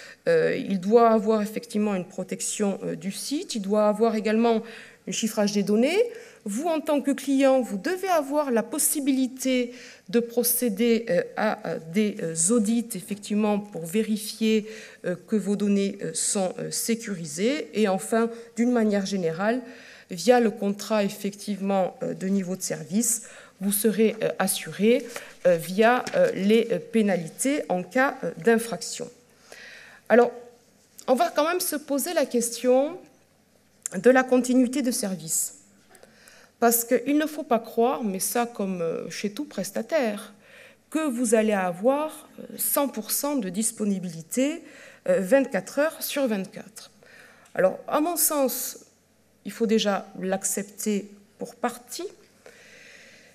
[SPEAKER 5] Il doit avoir effectivement une protection du site, il doit avoir également un chiffrage des données. Vous, en tant que client, vous devez avoir la possibilité de procéder à des audits, effectivement, pour vérifier que vos données sont sécurisées. Et enfin, d'une manière générale, via le contrat, effectivement, de niveau de service, vous serez assuré via les pénalités en cas d'infraction. Alors, on va quand même se poser la question de la continuité de service. Parce qu'il ne faut pas croire, mais ça comme chez tout prestataire, que vous allez avoir 100% de disponibilité 24 heures sur 24. Alors, à mon sens, il faut déjà l'accepter pour partie.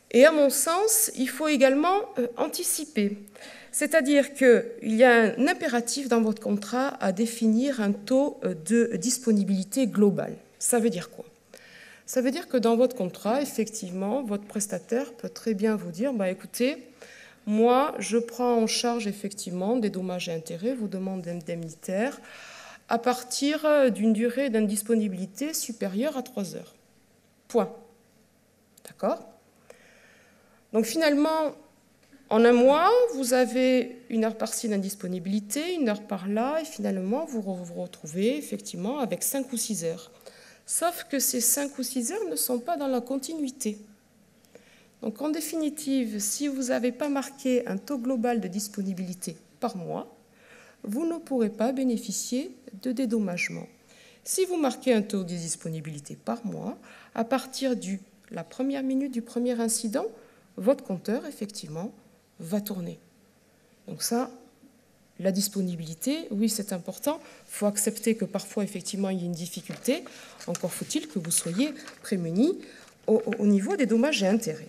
[SPEAKER 5] Et à mon sens, il faut également anticiper. C'est-à-dire qu'il y a un impératif dans votre contrat à définir un taux de disponibilité global. Ça veut dire quoi? Ça veut dire que dans votre contrat, effectivement, votre prestataire peut très bien vous dire, bah, écoutez, moi, je prends en charge effectivement des dommages et intérêts, vous demande indemnitaire, à partir d'une durée d'indisponibilité supérieure à 3 heures. Point. D'accord? Donc finalement, en un mois, vous avez 1 heure par-ci d'indisponibilité, 1 heure par-là, et finalement, vous vous retrouvez effectivement avec 5 ou 6 heures. Sauf que ces 5 ou 6 heures ne sont pas dans la continuité. Donc en définitive, si vous n'avez pas marqué un taux global de disponibilité par mois, vous ne pourrez pas bénéficier de dédommagement. Si vous marquez un taux de disponibilité par mois, à partir de la première minute du premier incident, votre compteur, effectivement, va tourner. Donc ça, la disponibilité, oui, c'est important. Il faut accepter que parfois, effectivement, il y a une difficulté. Encore faut-il que vous soyez prémunis au niveau des dommages et intérêts.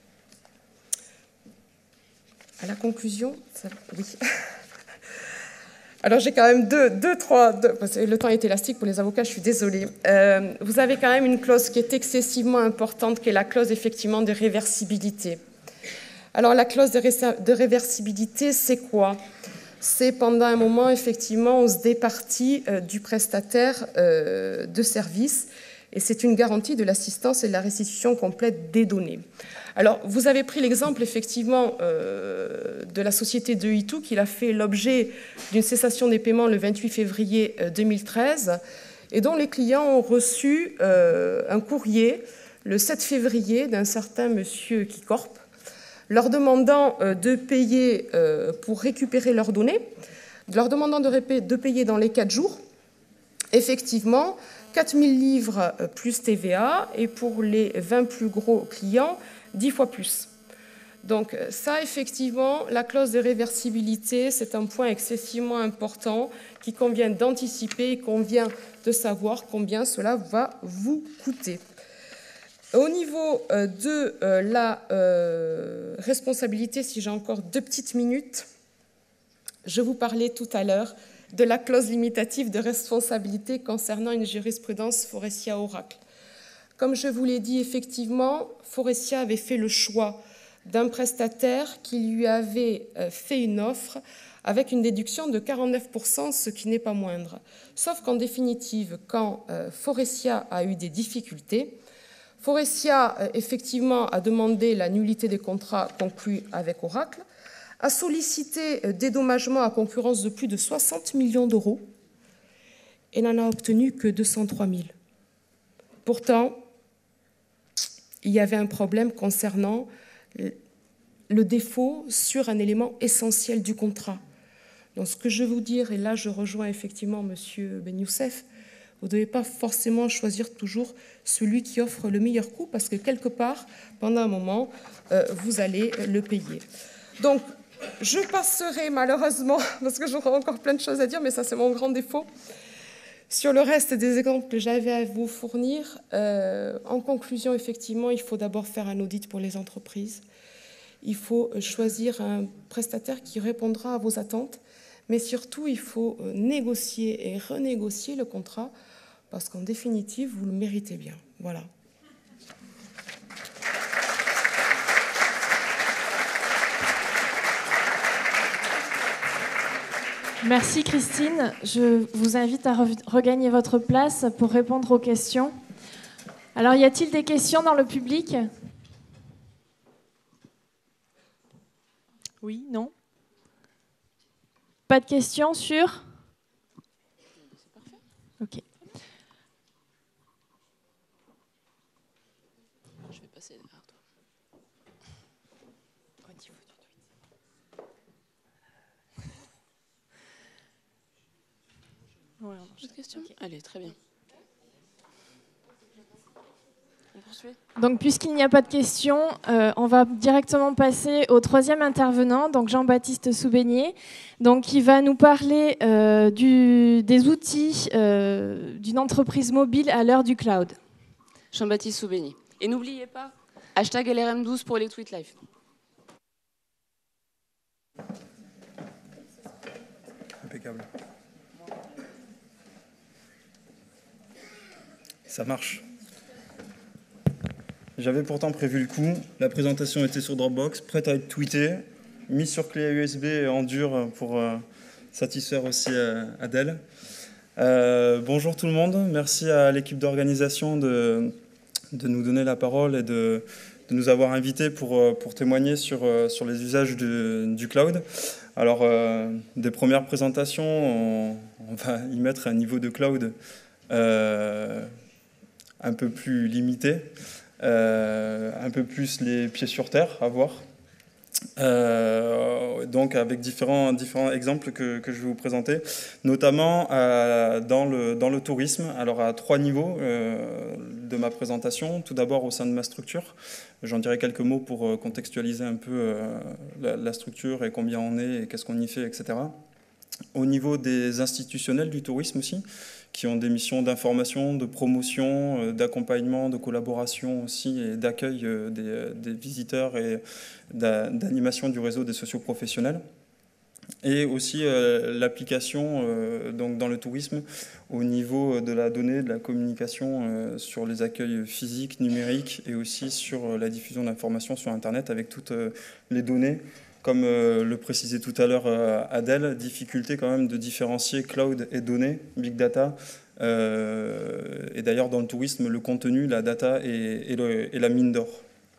[SPEAKER 5] À la conclusion, oui. Alors j'ai quand même le temps est élastique pour les avocats, je suis désolée. Vous avez quand même une clause qui est excessivement importante, qui est la clause effectivement de réversibilité. Alors la clause de réversibilité, c'est quoi? C'est pendant un moment, effectivement, on se départit du prestataire de service, et c'est une garantie de l'assistance et de la restitution complète des données. Alors, vous avez pris l'exemple, effectivement, de la société de Itou, qui a fait l'objet d'une cessation des paiements le 28 février 2013, et dont les clients ont reçu un courrier le 7 février d'un certain monsieur Kicorp, leur demandant de payer pour récupérer leurs données, leur demandant de payer dans les 4 jours, effectivement, 4 000 livres plus TVA, et pour les 20 plus gros clients, 10 fois plus. Donc ça, effectivement, la clause de réversibilité, c'est un point excessivement important qu'il convient d'anticiper et convient de savoir combien cela va vous coûter. Au niveau de la responsabilité, si j'ai encore 2 petites minutes, je vous parlais tout à l'heure de la clause limitative de responsabilité concernant une jurisprudence Forestia-Oracle. Comme je vous l'ai dit, effectivement, Forestia avait fait le choix d'un prestataire qui lui avait fait une offre avec une déduction de 49%, ce qui n'est pas moindre. Sauf qu'en définitive, quand Forestia a eu des difficultés, Forestia, effectivement, a demandé la nullité des contrats conclus avec Oracle, a sollicité dédommagement à concurrence de plus de 60 millions d'euros et n'en a obtenu que 203 000. Pourtant, il y avait un problème concernant le défaut sur un élément essentiel du contrat. Donc ce que je veux vous dire, et là je rejoins effectivement M. Ben Youssef, vous ne devez pas forcément choisir toujours celui qui offre le meilleur coût, parce que quelque part, pendant un moment, vous allez le payer. Donc, je passerai malheureusement, parce que j'aurai encore plein de choses à dire, mais ça c'est mon grand défaut, sur le reste des exemples que j'avais à vous fournir. En conclusion, effectivement, il faut d'abord faire un audit pour les entreprises. Il faut choisir un prestataire qui répondra à vos attentes, mais surtout, il faut négocier et renégocier le contrat, parce qu'en définitive, vous le méritez bien. Voilà.
[SPEAKER 2] Merci Christine. Je vous invite à regagner votre place pour répondre aux questions. Alors, y a-t-il des questions dans le public? Oui, non? Pas de questions sur? Ok.
[SPEAKER 1] Je vais passer derrière toi. Au niveau du tweet. Ouais, on a question. Okay. Allez, très bien. On poursuit.
[SPEAKER 2] Donc, puisqu'il n'y a pas de questions, on va directement passer au troisième intervenant, donc Jean-Baptiste Soubenier, donc qui va nous parler des outils d'une entreprise mobile à l'heure du cloud.
[SPEAKER 1] Jean-Baptiste Soubenier. Et n'oubliez pas, Hashtag LRM12 pour les tweets live.
[SPEAKER 10] Impeccable. Ça marche. J'avais pourtant prévu le coup. La présentation était sur Dropbox, prête à être tweetée, mise sur clé USB en dur pour satisfaire aussi Adèle. Bonjour tout le monde. Merci à l'équipe d'organisation de nous donner la parole et de nous avoir invités pour témoigner sur les usages du cloud. Alors, des premières présentations, on va y mettre un niveau de cloud un peu plus limité, un peu plus les pieds sur terre à voir. Donc avec différents exemples que je vais vous présenter, notamment dans le tourisme. Alors à 3 niveaux de ma présentation. Tout d'abord au sein de ma structure. J'en dirai quelques mots pour contextualiser un peu la structure et combien on est et qu'est-ce qu'on y fait, etc. Au niveau des institutionnels du tourisme aussi, qui ont des missions d'information, de promotion, d'accompagnement, de collaboration aussi et d'accueil des visiteurs et d'animation du réseau des socioprofessionnels. Et aussi l'application donc dans le tourisme au niveau de la donnée, de la communication sur les accueils physiques, numériques et aussi sur la diffusion d'informations sur Internet avec toutes les données. Comme le précisait tout à l'heure Adèle, difficulté quand même de différencier cloud et données, big data. Et d'ailleurs dans le tourisme, le contenu, la data et la mine d'or.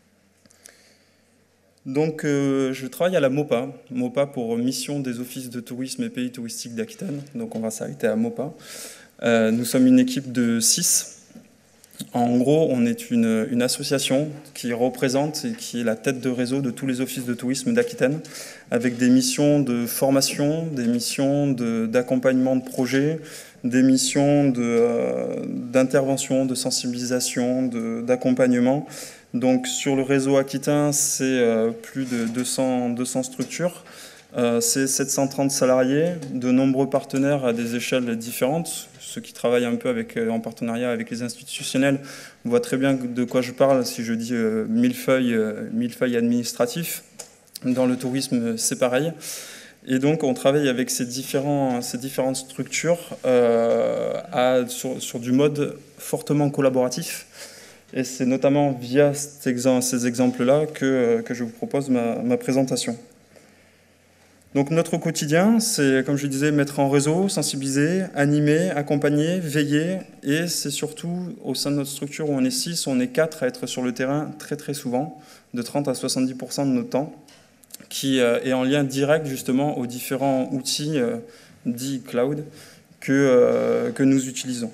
[SPEAKER 10] Donc je travaille à la MOPA. MOPA pour Mission des Offices de Tourisme et Pays Touristiques d'Aquitaine. Donc on va s'arrêter à MOPA. Nous sommes une équipe de 6. En gros, on est une association qui représente et qui est la tête de réseau de tous les offices de tourisme d'Aquitaine, avec des missions de formation, des missions d'accompagnement de projets, des missions d'intervention, de sensibilisation, d'accompagnement. Donc sur le réseau aquitain, c'est plus de 200 structures. C'est 730 salariés, de nombreux partenaires à des échelles différentes. Ceux qui travaillent un peu en partenariat avec les institutionnels voient très bien de quoi je parle si je dis millefeuille administratif. Dans le tourisme, c'est pareil. Et donc, on travaille avec ces différentes structures sur du mode fortement collaboratif. Et c'est notamment via ces exemples-là que je vous propose ma présentation. Donc notre quotidien, c'est, comme je disais, mettre en réseau, sensibiliser, animer, accompagner, veiller. Et c'est surtout, au sein de notre structure où on est 6, on est 4 à être sur le terrain très très souvent, de 30 à 70% de notre temps, qui est en lien direct justement aux différents outils dits cloud que nous utilisons.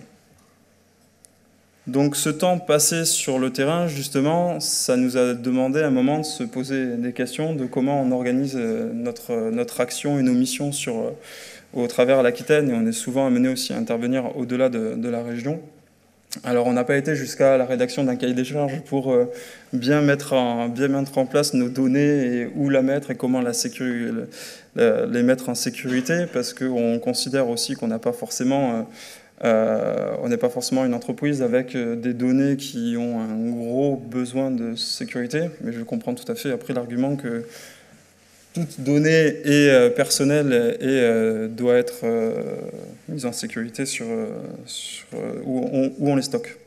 [SPEAKER 10] Donc ce temps passé sur le terrain, justement, ça nous a demandé à un moment de se poser des questions de comment on organise notre action et nos missions au travers de l'Aquitaine, et on est souvent amené aussi à intervenir au-delà de la région. Alors on n'a pas été jusqu'à la rédaction d'un cahier des charges pour bien mettre en place nos données et où la mettre et comment les mettre en sécurité, parce qu'on considère aussi qu'on n'a pas forcément... on n'est pas forcément une entreprise avec des données qui ont un gros besoin de sécurité, mais je comprends tout à fait après l'argument que toute donnée est personnelle et doit être mise en sécurité où on les stocke.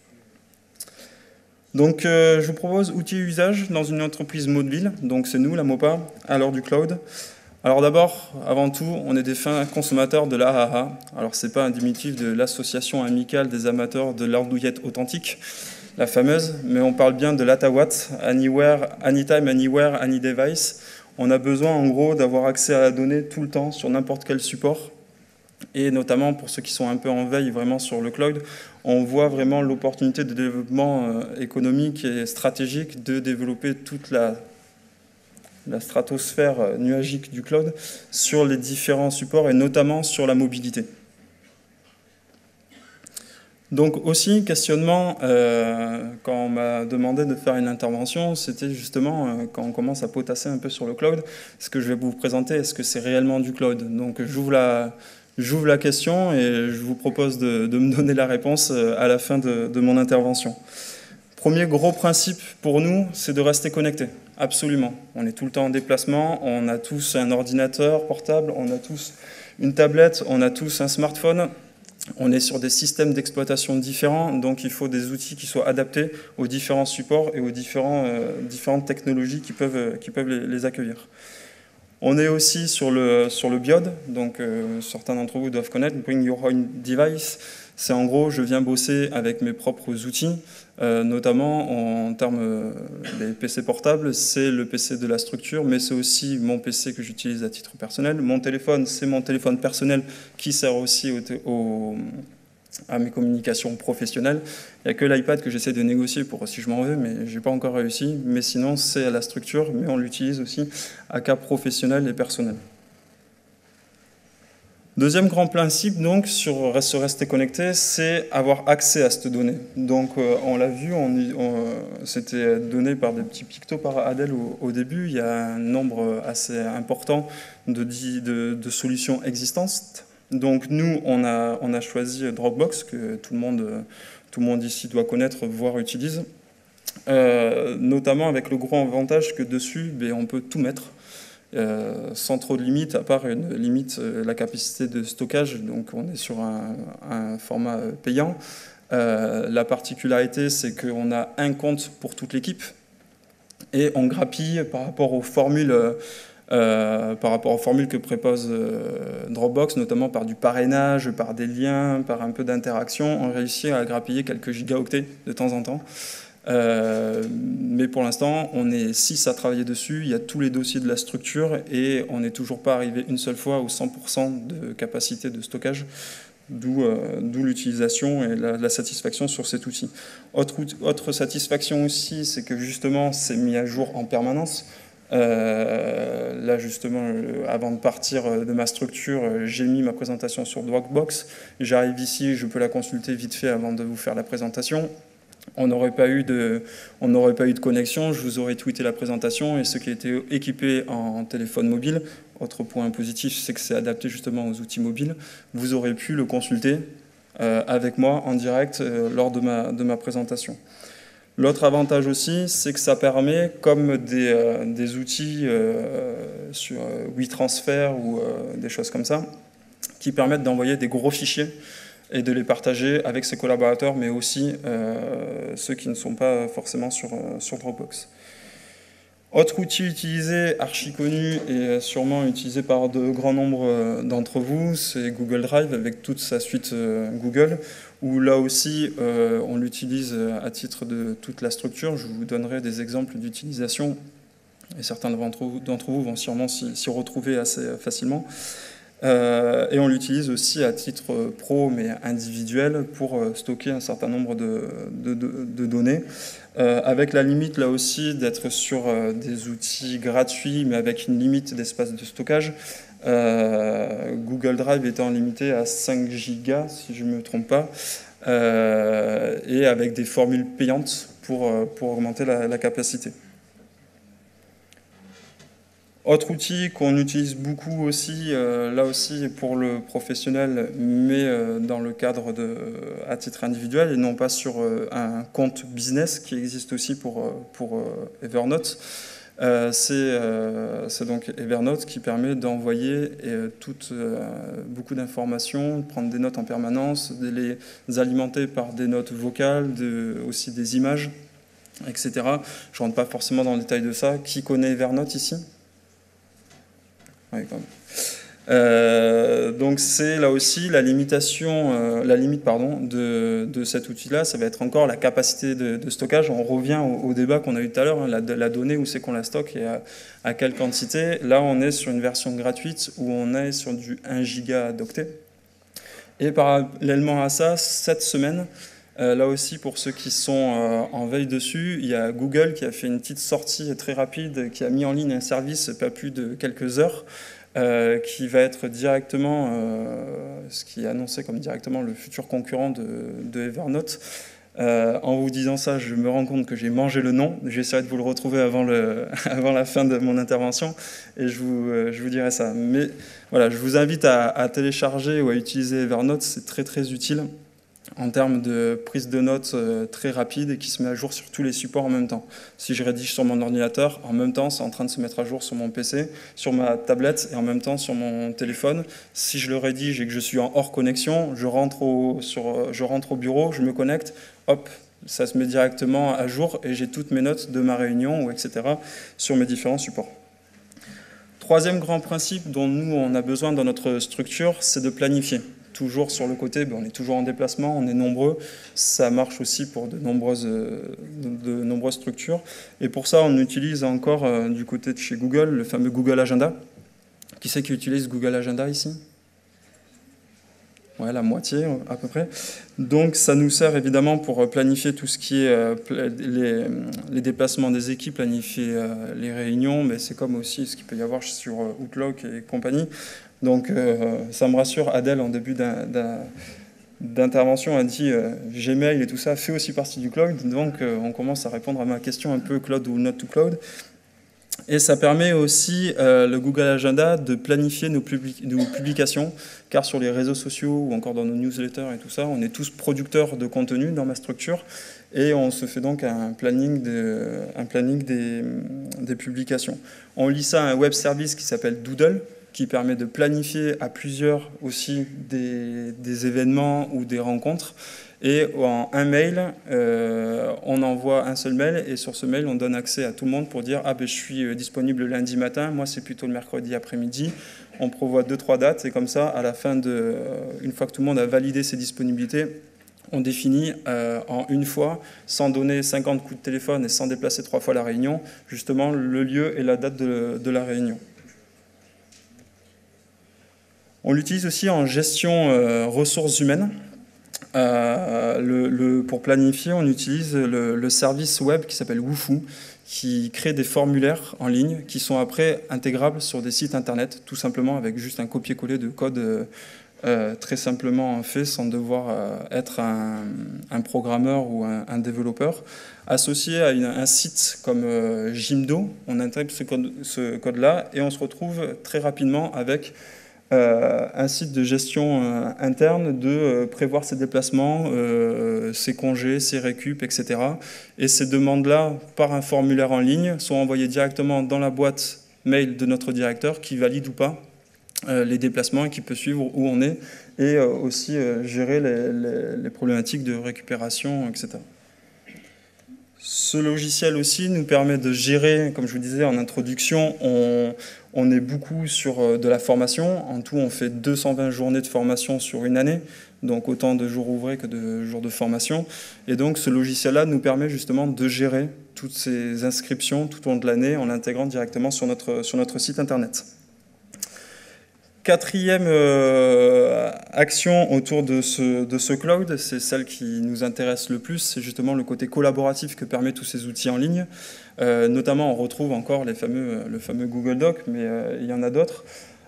[SPEAKER 10] Donc je vous propose outils et usages dans une entreprise mobile, donc c'est nous, la MOPA, à l'heure du cloud. Alors d'abord, avant tout, on est des fins consommateurs de l'AAA. Alors c'est pas un diminutif de l'association amicale des amateurs de l'andouillette authentique, la fameuse, mais on parle bien de l'ATAWAT, Anywhere, Anytime, Anywhere, Any Device. On a besoin en gros d'avoir accès à la donnée tout le temps sur n'importe quel support. Et notamment pour ceux qui sont un peu en veille vraiment sur le cloud, on voit vraiment l'opportunité de développement économique et stratégique de développer toute la stratosphère nuagique du cloud sur les différents supports et notamment sur la mobilité. Donc aussi, questionnement, quand on m'a demandé de faire une intervention, c'était justement quand on commence à potasser un peu sur le cloud, ce que je vais vous présenter, est-ce que c'est réellement du cloud? Donc j'ouvre la question et je vous propose de me donner la réponse à la fin de mon intervention. Premier gros principe pour nous, c'est de rester connecté, absolument. On est tout le temps en déplacement, on a tous un ordinateur portable, on a tous une tablette, on a tous un smartphone. On est sur des systèmes d'exploitation différents, donc il faut des outils qui soient adaptés aux différents supports et aux différentes technologies qui peuvent les accueillir. On est aussi sur le BIOD, donc certains d'entre vous doivent connaître, Bring Your Own Device. C'est en gros, je viens bosser avec mes propres outils, notamment en termes des PC portables, c'est le PC de la structure, mais c'est aussi mon PC que j'utilise à titre personnel. Mon téléphone, c'est mon téléphone personnel qui sert aussi à mes communications professionnelles. Il n'y a que l'iPad que j'essaie de négocier pour si je m'en vais, mais je n'ai pas encore réussi. Mais sinon, c'est à la structure, mais on l'utilise aussi à cas professionnel et personnel. Deuxième grand principe, donc, sur se rester connecté, c'est avoir accès à cette donnée. Donc, on l'a vu, c'était donné par des petits pictos par Adèle au début. Il y a un nombre assez important de solutions existantes. Donc, nous, on a choisi Dropbox, que tout le monde ici doit connaître, voire utilise. Notamment avec le gros avantage que dessus, on peut tout mettre. Sans trop de limites, à part une limite, la capacité de stockage, donc on est sur un format payant. La particularité, c'est qu'on a un compte pour toute l'équipe et on grappille par rapport aux formules que propose Dropbox, notamment par du parrainage, par des liens, par un peu d'interaction. On réussit à grappiller quelques gigaoctets de temps en temps. Mais pour l'instant, on est 6 à travailler dessus, il y a tous les dossiers de la structure et on n'est toujours pas arrivé une seule fois aux 100% de capacité de stockage, d'où l'utilisation et la satisfaction sur cet outil. Autre satisfaction aussi, c'est que justement, c'est mis à jour en permanence. Là justement, avant de partir de ma structure, j'ai mis ma présentation sur Dropbox. J'arrive ici, je peux la consulter vite fait avant de vous faire la présentation. On n'aurait pas eu de connexion, je vous aurais tweeté la présentation et ceux qui étaient équipés en téléphone mobile, autre point positif, c'est que c'est adapté justement aux outils mobiles, vous aurez pu le consulter avec moi en direct lors de ma présentation. L'autre avantage aussi, c'est que ça permet, comme des outils sur WeTransfer ou des choses comme ça, qui permettent d'envoyer des gros fichiers et de les partager avec ses collaborateurs, mais aussi ceux qui ne sont pas forcément sur Dropbox. Autre outil utilisé, archi connu et sûrement utilisé par de grands nombres d'entre vous, c'est Google Drive avec toute sa suite Google, où là aussi on l'utilise à titre de toute la structure. Je vous donnerai des exemples d'utilisation et certains d'entre vous vont sûrement s'y retrouver assez facilement. Et on l'utilise aussi à titre pro mais individuel pour stocker un certain nombre de données, avec la limite là aussi d'être sur des outils gratuits mais avec une limite d'espace de stockage. Google Drive étant limité à 5 gigas si je ne me trompe pas, et avec des formules payantes pour augmenter la capacité. Autre outil qu'on utilise beaucoup aussi, là aussi pour le professionnel, mais dans le cadre à titre individuel et non pas sur un compte business qui existe aussi pour Evernote. C'est donc Evernote qui permet d'envoyer beaucoup d'informations, de prendre des notes en permanence, de les alimenter par des notes vocales, aussi des images, etc. Je ne rentre pas forcément dans le détail de ça. Qui connaît Evernote ici ? Ouais, quand même. Donc c'est là aussi la limite de cet outil-là, ça va être encore la capacité de stockage. On revient au débat qu'on a eu tout à l'heure, hein, la donnée, où c'est qu'on la stocke et à quelle quantité. Là, on est sur une version gratuite où on est sur du 1 giga d'octet. Et parallèlement à ça, cette semaine, là aussi, pour ceux qui sont en veille dessus, il y a Google qui a fait une petite sortie très rapide, qui a mis en ligne un service pas plus de quelques heures, qui va être directement, ce qui est annoncé comme directement le futur concurrent de Evernote. En vous disant ça, je me rends compte que j'ai mangé le nom. J'essaierai de vous le retrouver avant la fin de mon intervention et je vous dirai ça. Mais voilà, je vous invite à télécharger ou à utiliser Evernote, c'est très très utile. en termes de prise de notes très rapide et qui se met à jour sur tous les supports en même temps. Si je rédige sur mon ordinateur, en même temps, c'est en train de se mettre à jour sur mon PC, sur ma tablette et en même temps sur mon téléphone. Si je le rédige et que je suis en hors connexion, je rentre au bureau, je me connecte, hop, ça se met directement à jour et j'ai toutes mes notes de ma réunion, ou etc. sur mes différents supports. Troisième grand principe dont nous, on a besoin dans notre structure, c'est de planifier. Toujours sur le côté, on est toujours en déplacement, on est nombreux. Ça marche aussi pour de nombreuses structures. Et pour ça, on utilise encore du côté de chez Google, le fameux Google Agenda. Qui c'est qui utilise Google Agenda ici ? Ouais, la moitié à peu près. Donc ça nous sert évidemment pour planifier tout ce qui est les déplacements des équipes, planifier les réunions, mais c'est comme aussi ce qu'il peut y avoir sur Outlook et compagnie. Donc ça me rassure, Adèle en début d'intervention a dit Gmail et tout ça fait aussi partie du cloud, donc on commence à répondre à ma question un peu cloud ou not to cloud. Et ça permet aussi, le Google Agenda, de planifier nos publications, car sur les réseaux sociaux ou encore dans nos newsletters et tout ça, on est tous producteurs de contenu dans ma structure, et on se fait donc un planning des publications. On lit ça à un web service qui s'appelle Doodle, qui permet de planifier à plusieurs aussi des événements ou des rencontres. Et en un mail, on envoie un seul mail, et sur ce mail, on donne accès à tout le monde pour dire « Ah ben je suis disponible le lundi matin, moi c'est plutôt le mercredi après-midi ». On prévoit 2-3 dates, et comme ça, à la fin une fois que tout le monde a validé ses disponibilités, on définit en une fois, sans donner 50 coups de téléphone et sans déplacer 3 fois la réunion, justement le lieu et la date de la réunion. On l'utilise aussi en gestion ressources humaines. Pour planifier, on utilise le service web qui s'appelle Wufoo, qui crée des formulaires en ligne qui sont après intégrables sur des sites internet, tout simplement avec juste un copier-coller de code très simplement fait, sans devoir être un programmeur ou un développeur. Associé à un site comme Jimdo, on intègre ce code-là et on se retrouve très rapidement avec un site de gestion interne de prévoir ses déplacements, ses congés, ses récup, etc. Et ces demandes-là, par un formulaire en ligne, sont envoyées directement dans la boîte mail de notre directeur qui valide ou pas les déplacements et qui peut suivre où on est et aussi gérer les problématiques de récupération, etc. Ce logiciel aussi nous permet de gérer, comme je vous disais en introduction, on est beaucoup sur de la formation. En tout, on fait 220 journées de formation sur une année, donc autant de jours ouvrés que de jours de formation. Et donc ce logiciel-là nous permet justement de gérer toutes ces inscriptions tout au long de l'année en l'intégrant directement sur notre site internet. Quatrième action autour de ce cloud, c'est celle qui nous intéresse le plus, c'est justement le côté collaboratif que permet tous ces outils en ligne. Notamment, on retrouve encore le fameux Google Doc, mais il y en a d'autres.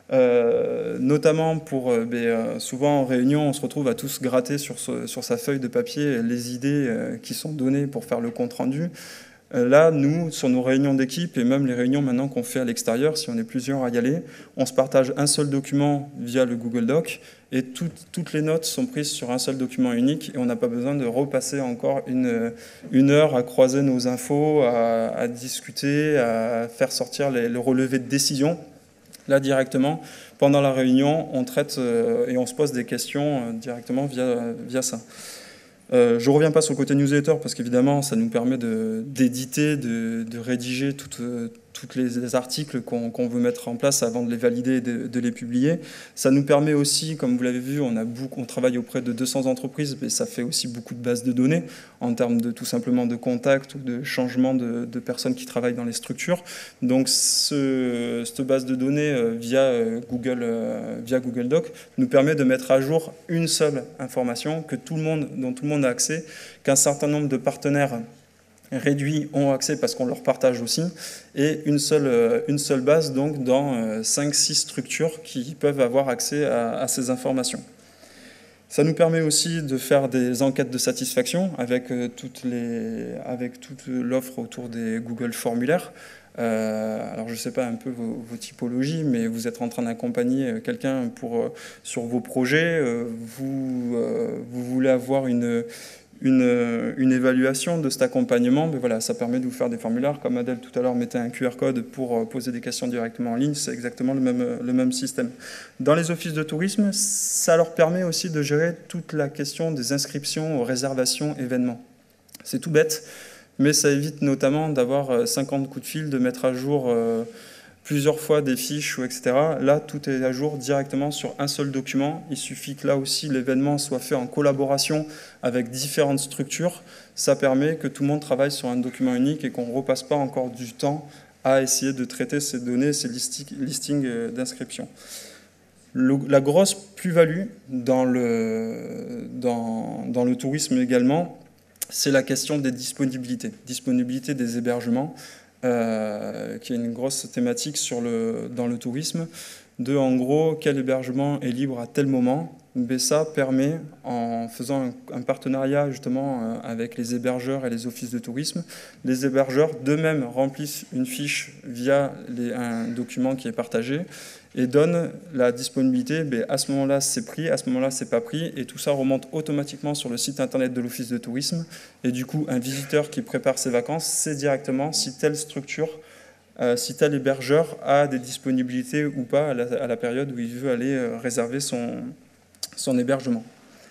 [SPEAKER 10] Notamment souvent en réunion, on se retrouve à tous gratter sur sa feuille de papier les idées qui sont données pour faire le compte-rendu. Là, nous, sur nos réunions d'équipe et même les réunions maintenant qu'on fait à l'extérieur, si on est plusieurs à y aller, on se partage un seul document via le Google Doc et toutes les notes sont prises sur un seul document unique et on n'a pas besoin de repasser encore une heure à croiser nos infos, à discuter, à faire sortir le relevé de décision. Là, directement, pendant la réunion, on traite et on se pose des questions directement via ça. Je ne reviens pas sur le côté newsletter parce qu'évidemment, ça nous permet d'éditer, de rédiger tous les articles qu'on veut mettre en place avant de les valider et de les publier. Ça nous permet aussi, comme vous l'avez vu, on travaille auprès de 200 entreprises, mais ça fait aussi beaucoup de bases de données en termes tout simplement de contacts ou de changement de personnes qui travaillent dans les structures. Donc, cette base de données via Google Doc nous permet de mettre à jour une seule information dont tout le monde a accès, qu'un certain nombre de partenaires réduits ont accès parce qu'on leur partage aussi, et une seule base donc dans 5-6 structures qui peuvent avoir accès à ces informations. Ça nous permet aussi de faire des enquêtes de satisfaction avec toute l'offre autour des Google formulaires. Alors je ne sais pas un peu vos typologies, mais vous êtes en train d'accompagner quelqu'un sur vos projets, vous voulez avoir une évaluation de cet accompagnement, mais voilà, ça permet de vous faire des formulaires. Comme Adèle tout à l'heure mettait un QR code pour poser des questions directement en ligne, c'est exactement le même système. Dans les offices de tourisme, ça leur permet aussi de gérer toute la question des inscriptions, réservations, événements. C'est tout bête, mais ça évite notamment d'avoir 50 coups de fil, de mettre à jour plusieurs fois des fiches, etc. Là, tout est à jour directement sur un seul document. Il suffit que là aussi, l'événement soit fait en collaboration avec différentes structures. Ça permet que tout le monde travaille sur un document unique et qu'on ne repasse pas encore du temps à essayer de traiter ces données, ces listings d'inscription. La grosse plus-value dans le tourisme également, c'est la question des disponibilités. Disponibilité des hébergements. Qui est une grosse thématique dans le tourisme, en gros, quel hébergement est libre à tel moment. Ça permet, en faisant un partenariat justement avec les hébergeurs et les offices de tourisme, les hébergeurs d'eux-mêmes remplissent une fiche via un document qui est partagé et donnent la disponibilité. À ce moment-là, c'est pris, à ce moment-là, c'est pas pris, et tout ça remonte automatiquement sur le site internet de l'office de tourisme. Et du coup, un visiteur qui prépare ses vacances sait directement si telle structure, si tel hébergeur a des disponibilités ou pas à la période où il veut aller réserver son hébergement.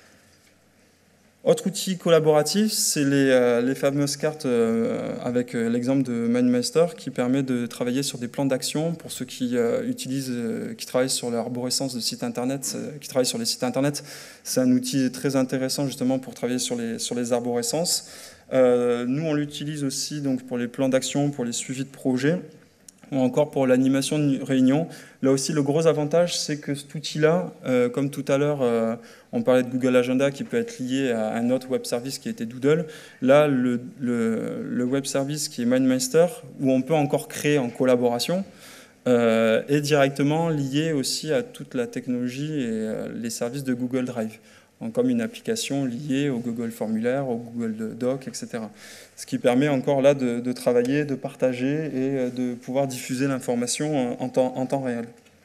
[SPEAKER 10] Autre outil collaboratif, c'est les fameuses cartes avec l'exemple de MindMeister qui permet de travailler sur des plans d'action pour ceux qui travaillent sur l'arborescence de sites internet, qui travaillent sur les sites internet. C'est un outil très intéressant justement pour travailler sur les arborescences. Nous, on l'utilise aussi donc, pour les plans d'action, pour les suivis de projets, ou encore pour l'animation de réunions. Là aussi, le gros avantage, c'est que cet outil-là, comme tout à l'heure, on parlait de Google Agenda qui peut être lié à un autre web service qui était Doodle. Là, le web service qui est MindMeister, où on peut encore créer en collaboration, est directement lié aussi à toute la technologie et les services de Google Drive, comme une application liée au Google Formulaire, au Google Doc, etc. Ce qui permet encore là de travailler, de partager et de pouvoir diffuser l'information en temps réel.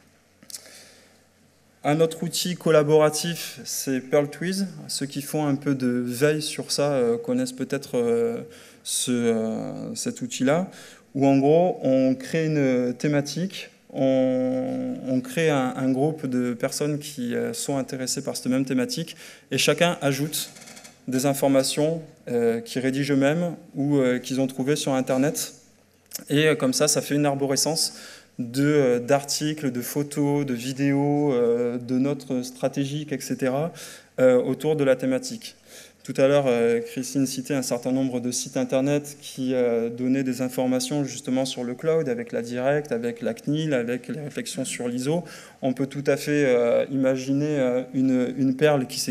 [SPEAKER 10] Un autre outil collaboratif, c'est PearlTwiz. Ceux qui font un peu de veille sur ça connaissent peut-être cet outil-là, où en gros, on crée une thématique, on crée un groupe de personnes qui sont intéressées par cette même thématique, et chacun ajoute des informations qu'ils rédigent eux-mêmes ou qu'ils ont trouvées sur Internet. Et comme ça fait une arborescence d'articles, de photos, de vidéos, de notes stratégiques, etc., autour de la thématique. Tout à l'heure, Christine citait un certain nombre de sites Internet qui donnaient des informations justement sur le cloud, avec la Direct, avec la CNIL, avec les réflexions sur l'ISO. On peut tout à fait imaginer une perle qui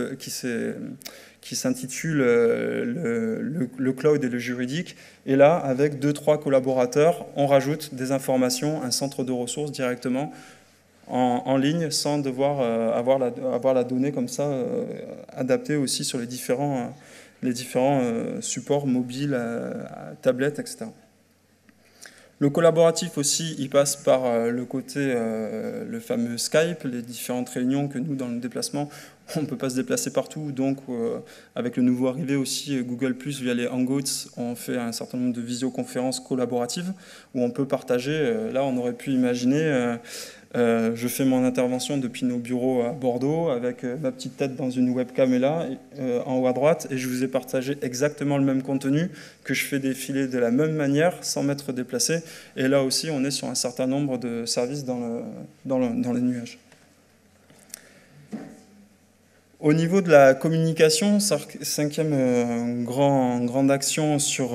[SPEAKER 10] s'intitule le cloud et le juridique. Et là, avec 2-3 collaborateurs, on rajoute des informations, un centre de ressources directement en ligne, sans devoir avoir la donnée comme ça, adaptée aussi sur les différents supports mobiles, tablettes, etc. Le collaboratif aussi, il passe par le côté, le fameux Skype, les différentes réunions que nous, dans le déplacement, on ne peut pas se déplacer partout. Donc, avec le nouveau arrivé aussi, Google+, via les Hangouts, on fait un certain nombre de visioconférences collaboratives où on peut partager. Là, on aurait pu imaginer... je fais mon intervention depuis nos bureaux à Bordeaux avec ma petite tête dans une webcam en haut à droite, et je vous ai partagé exactement le même contenu que je fais défiler de la même manière sans m'être déplacé. Et là aussi, on est sur un certain nombre de services dans les nuages. Au niveau de la communication, cinquième grande action sur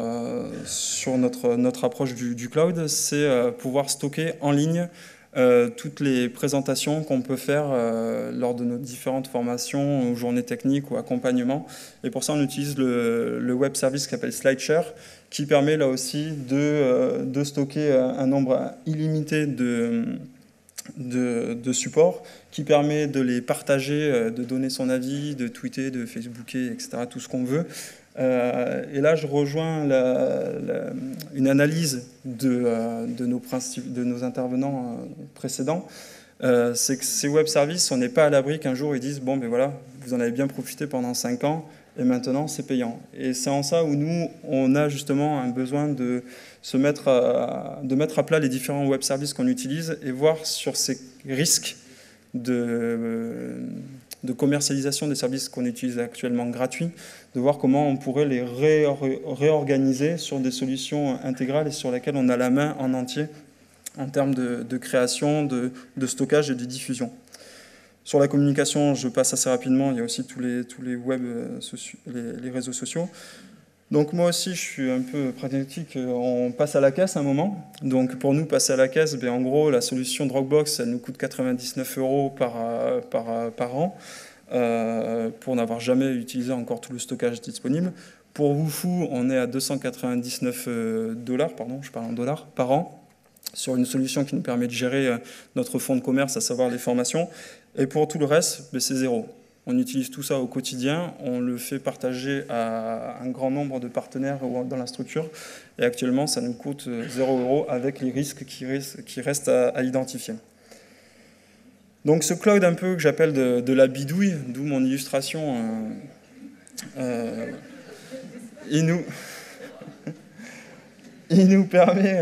[SPEAKER 10] notre approche du cloud, c'est pouvoir stocker en ligne toutes les présentations qu'on peut faire lors de nos différentes formations, journées techniques ou accompagnements. Et pour ça, on utilise le web service qui s'appelle SlideShare, qui permet là aussi de stocker un nombre illimité de supports, qui permet de les partager, de donner son avis, de tweeter, de facebooker, etc., tout ce qu'on veut, Et là, je rejoins une analyse de nos intervenants précédents. C'est que ces web services, on n'est pas à l'abri qu'un jour ils disent bon, ben voilà, vous en avez bien profité pendant 5 ans et maintenant c'est payant. Et c'est en ça où nous, on a justement un besoin de mettre à plat les différents web services qu'on utilise et voir sur ces risques de commercialisation des services qu'on utilise actuellement gratuits, de voir comment on pourrait les réorganiser sur des solutions intégrales et sur lesquelles on a la main en entier en termes de création, de stockage et de diffusion. Sur la communication, je passe assez rapidement, il y a aussi tous les web, les réseaux sociaux. Donc moi aussi, je suis un peu pragmatique, on passe à la caisse à un moment. Donc pour nous, passer à la caisse, en gros, la solution Dropbox, elle nous coûte 99 € par an, pour n'avoir jamais utilisé encore tout le stockage disponible. Pour Wufoo, on est à 299 $, pardon, je parle en dollars, par an, sur une solution qui nous permet de gérer notre fonds de commerce, à savoir les formations. Et pour tout le reste, c'est zéro. On utilise tout ça au quotidien, on le fait partager à un grand nombre de partenaires dans la structure. Et actuellement, ça nous coûte 0 € avec les risques qui restent à identifier. Donc ce cloud un peu que j'appelle de la bidouille, d'où mon illustration, il nous permet...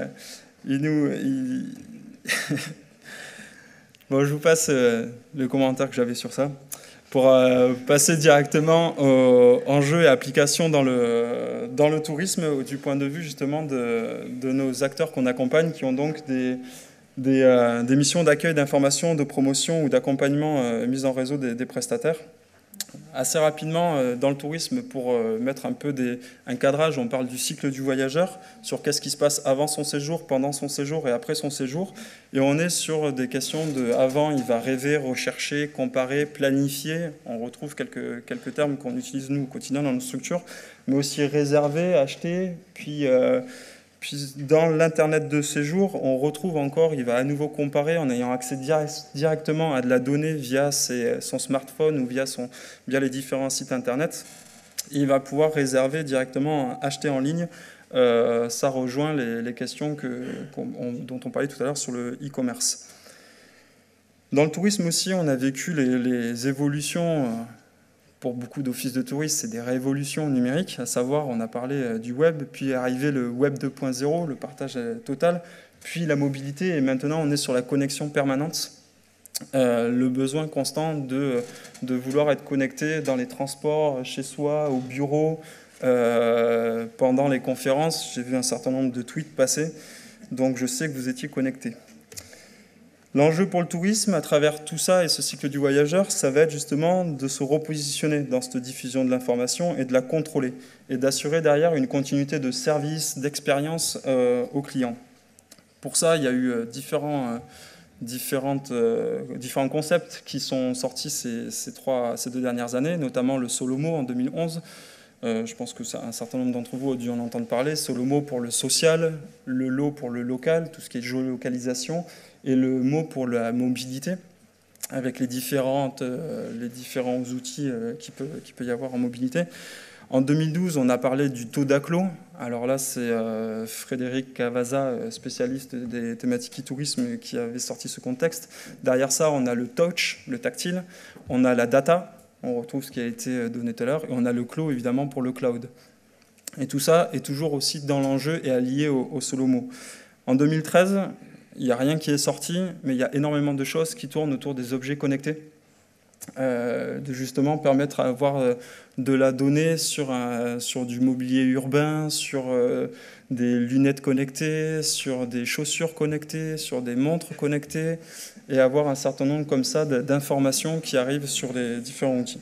[SPEAKER 10] Bon, je vous passe le commentaire que j'avais sur ça pour passer directement aux enjeux et applications dans le tourisme du point de vue justement de nos acteurs qu'on accompagne, qui ont donc des missions d'accueil, d'information, de promotion ou d'accompagnement mise en réseau des prestataires. Assez rapidement, dans le tourisme, pour mettre un peu un cadrage, on parle du cycle du voyageur, sur qu'est-ce qui se passe avant son séjour, pendant son séjour et après son séjour. Et on est sur des questions de avant, il va rêver, rechercher, comparer, planifier. On retrouve quelques termes qu'on utilise nous au quotidien dans nos structures, mais aussi réserver, acheter, puis dans l'Internet de séjour, on retrouve encore, il va à nouveau comparer en ayant accès directement à de la donnée via son smartphone ou via les différents sites Internet. Il va pouvoir réserver directement, acheter en ligne. Ça rejoint les questions dont on parlait tout à l'heure sur le e-commerce. Dans le tourisme aussi, on a vécu les évolutions... Pour beaucoup d'offices de tourisme, c'est des révolutions numériques, à savoir, on a parlé du web, puis est arrivé le web 2.0, le partage total, puis la mobilité, et maintenant on est sur la connexion permanente, le besoin constant de vouloir être connecté dans les transports, chez soi, au bureau, pendant les conférences. J'ai vu un certain nombre de tweets passer, donc je sais que vous étiez connectés. L'enjeu pour le tourisme, à travers tout ça et ce cycle du voyageur, ça va être justement de se repositionner dans cette diffusion de l'information et de la contrôler et d'assurer derrière une continuité de service, d'expérience aux clients. Pour ça, il y a eu différents concepts qui sont sortis ces 2 dernières années, notamment le Solomo en 2011. Je pense que un certain nombre d'entre vous ont dû en entendre parler. Solomo pour le social, le Lo pour le local, tout ce qui est géolocalisation, et le mot pour la mobilité, avec les différents outils qu'il peut y avoir en mobilité. En 2012, on a parlé du taux d'acclos. Alors là, c'est Frédéric Cavaza, spécialiste des thématiques e-tourisme, qui avait sorti ce contexte. Derrière ça, on a le touch, le tactile. On a la data, on retrouve ce qui a été donné tout à l'heure. Et on a le clos, évidemment, pour le cloud. Et tout ça est toujours aussi dans l'enjeu et allié au Solomo. En 2013... il n'y a rien qui est sorti, mais il y a énormément de choses qui tournent autour des objets connectés, de justement permettre d'avoir de la donnée sur du mobilier urbain, sur des lunettes connectées, sur des chaussures connectées, sur des montres connectées, et avoir un certain nombre comme ça d'informations qui arrivent sur les différents outils.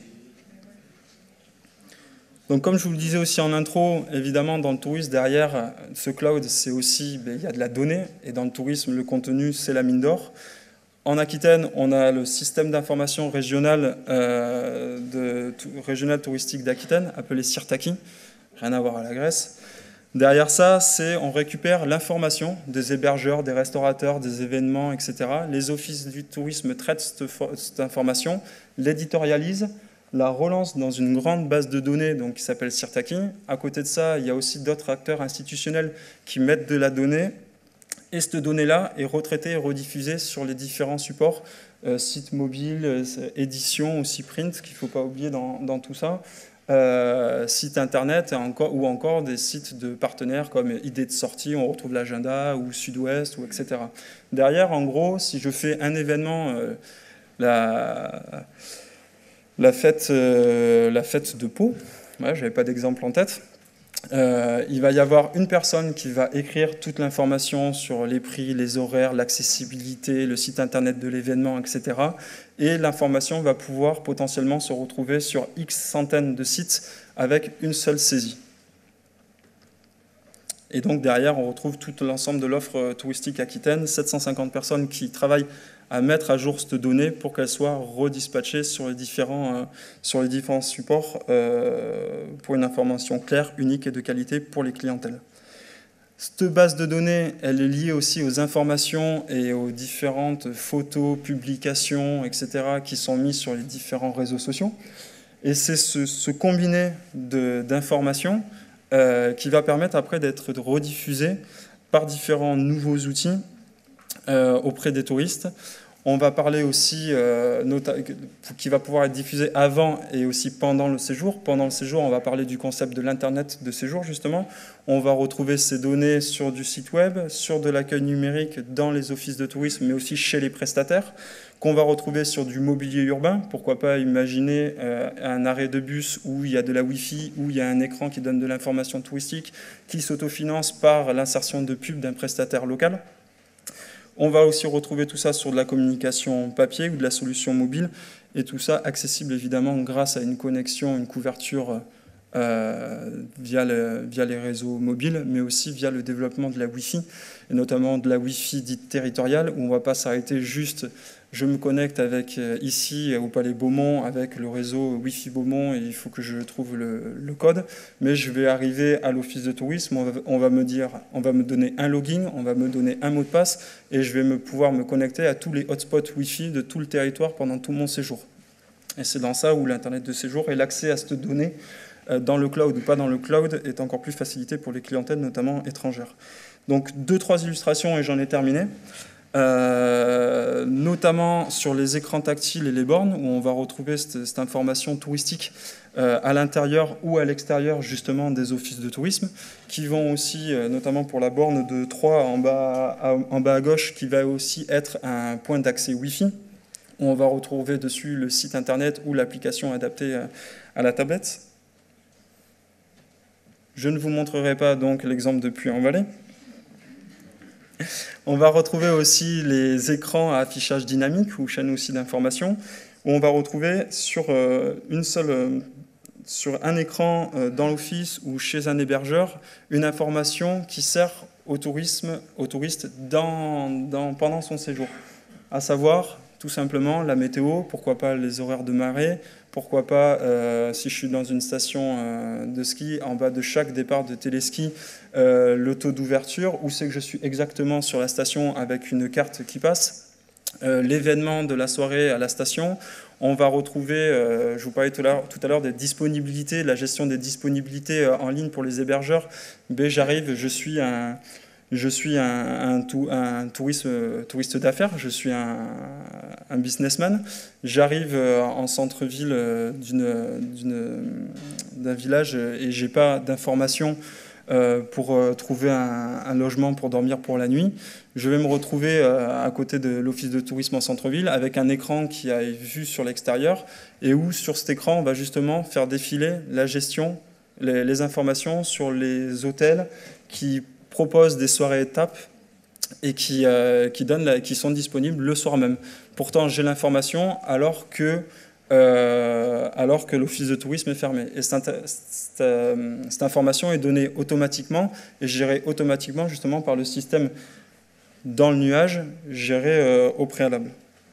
[SPEAKER 10] Donc, comme je vous le disais aussi en intro, évidemment, dans le tourisme, derrière ce cloud, c'est aussi, il y a de la donnée. Et dans le tourisme, le contenu, c'est la mine d'or. En Aquitaine, on a le système d'information régional, régional touristique d'Aquitaine, appelé CIRTAQI, rien à voir à la Grèce. Derrière ça, on récupère l'information des hébergeurs, des restaurateurs, des événements, etc. Les offices du tourisme traitent cette information, l'éditorialisent, la relance dans une grande base de données donc, qui s'appelle Sirtaki. À côté de ça, il y a aussi d'autres acteurs institutionnels qui mettent de la donnée. Et cette donnée-là est retraitée et rediffusée sur les différents supports, sites mobiles, édition, aussi print, qu'il ne faut pas oublier dans tout ça, sites internet ou encore des sites de partenaires comme Idées de sortie, on retrouve l'agenda, ou Sud-Ouest, ou etc. Derrière, en gros, si je fais un événement, la fête de Pau, ouais, je n'avais pas d'exemple en tête, il va y avoir une personne qui va écrire toute l'information sur les prix, les horaires, l'accessibilité, le site internet de l'événement, etc. Et l'information va pouvoir potentiellement se retrouver sur X centaines de sites avec une seule saisie. Et donc derrière, on retrouve tout l'ensemble de l'offre touristique aquitaine, 750 personnes qui travaillent à mettre à jour cette donnée pour qu'elle soit redispatchée sur les différents supports pour une information claire, unique et de qualité pour les clientèles. Cette base de données, elle est liée aussi aux informations et aux différentes photos, publications, etc. qui sont mises sur les différents réseaux sociaux. Et c'est ce combiné d'informations qui va permettre après d'être rediffusé par différents nouveaux outils auprès des touristes. On va parler aussi, qui va pouvoir être diffusé avant et aussi pendant le séjour. Pendant le séjour, on va parler du concept de l'Internet de séjour, justement. On va retrouver ces données sur du site web, sur de l'accueil numérique dans les offices de tourisme, mais aussi chez les prestataires, qu'on va retrouver sur du mobilier urbain. Pourquoi pas imaginer un arrêt de bus où il y a de la Wi-Fi, où il y a un écran qui donne de l'information touristique, qui s'autofinance par l'insertion de pubs d'un prestataire local. On va aussi retrouver tout ça sur de la communication papier ou de la solution mobile, et tout ça accessible évidemment grâce à une connexion, une couverture via les réseaux mobiles, mais aussi via le développement de la Wi-Fi, et notamment de la Wi-Fi dite territoriale, où on ne va pas s'arrêter juste je me connecte avec ici au Palais Beaumont avec le réseau Wi-Fi Beaumont et il faut que je trouve le code, mais je vais arriver à l'office de tourisme, on va me donner un login, on va me donner un mot de passe et je vais pouvoir me connecter à tous les hotspots Wi-Fi de tout le territoire pendant tout mon séjour. Et c'est dans ça où l'Internet de séjour et l'accès à cette donnée dans le cloud ou pas dans le cloud est encore plus facilité pour les clientèles, notamment étrangères. Donc 2-3 illustrations et j'en ai terminé. Notamment sur les écrans tactiles et les bornes, où on va retrouver cette information touristique à l'intérieur ou à l'extérieur justement des offices de tourisme, qui vont aussi, notamment pour la borne de 3 en bas à gauche, qui va aussi être un point d'accès Wi-Fi, où on va retrouver dessus le site internet ou l'application adaptée à la tablette. Je ne vous montrerai pas donc l'exemple de Puy-en-Velay. On va retrouver aussi les écrans à affichage dynamique ou chaîne aussi d'information, où on va retrouver sur un écran dans l'office ou chez un hébergeur une information qui sert au touriste pendant son séjour, à savoir tout simplement la météo, pourquoi pas les horaires de marée, pourquoi pas, si je suis dans une station de ski, en bas de chaque départ de téléski, le taux d'ouverture, où c'est que je suis exactement sur la station avec une carte qui passe, l'événement de la soirée à la station. On va retrouver, je vous parlais tout à l'heure des disponibilités, la gestion des disponibilités en ligne pour les hébergeurs. J'arrive, je suis un touriste d'affaires, je suis un businessman. J'arrive en centre-ville d'un village et je n'ai pas d'informations pour trouver un logement pour dormir pour la nuit. Je vais me retrouver à côté de l'office de tourisme en centre-ville avec un écran qui a vue sur l'extérieur et où sur cet écran on va justement faire défiler la gestion, les informations sur les hôtels qui proposent des soirées étapes et qui sont disponibles le soir même. Pourtant, j'ai l'information alors que l'office de tourisme est fermé. Et cette information est donnée automatiquement et gérée automatiquement justement par le système dans le nuage, géré au préalable.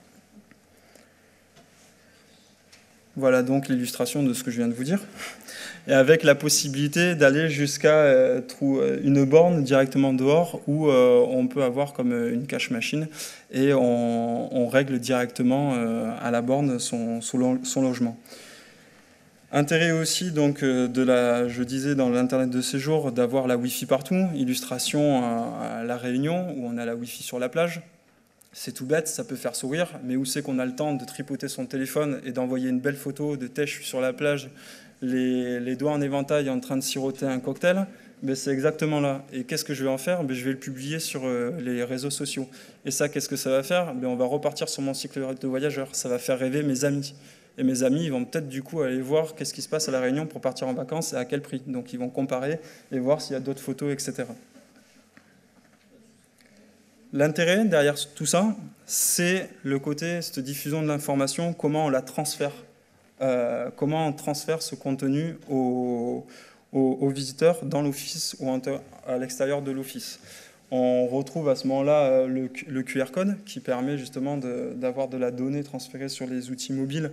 [SPEAKER 10] Voilà donc l'illustration de ce que je viens de vous dire. Et avec la possibilité d'aller jusqu'à une borne directement dehors où on peut avoir comme une cash machine et on règle directement à la borne son logement. Intérêt aussi, donc, je disais dans l'Internet de séjour, d'avoir la Wi-Fi partout. Illustration à La Réunion, où on a la Wi-Fi sur la plage. C'est tout bête, ça peut faire sourire, mais où c'est qu'on a le temps de tripoter son téléphone et d'envoyer une belle photo de Tech sur la plage, les doigts en éventail en train de siroter un cocktail? Ben, c'est exactement là. Et qu'est-ce que je vais en faire? Ben, je vais le publier sur les réseaux sociaux. Et ça, qu'est-ce que ça va faire? Ben, on va repartir sur mon cycle de voyageur. Ça va faire rêver mes amis. Et mes amis, ils vont peut-être du coup aller voir qu'est-ce qui se passe à La Réunion pour partir en vacances et à quel prix. Donc ils vont comparer et voir s'il y a d'autres photos, etc. L'intérêt derrière tout ça, c'est le côté, cette diffusion de l'information, comment on la transfère. Comment on transfère ce contenu aux visiteurs dans l'office ou à l'extérieur de l'office. On retrouve à ce moment-là le QR code qui permet justement d'avoir de la donnée transférée sur les outils mobiles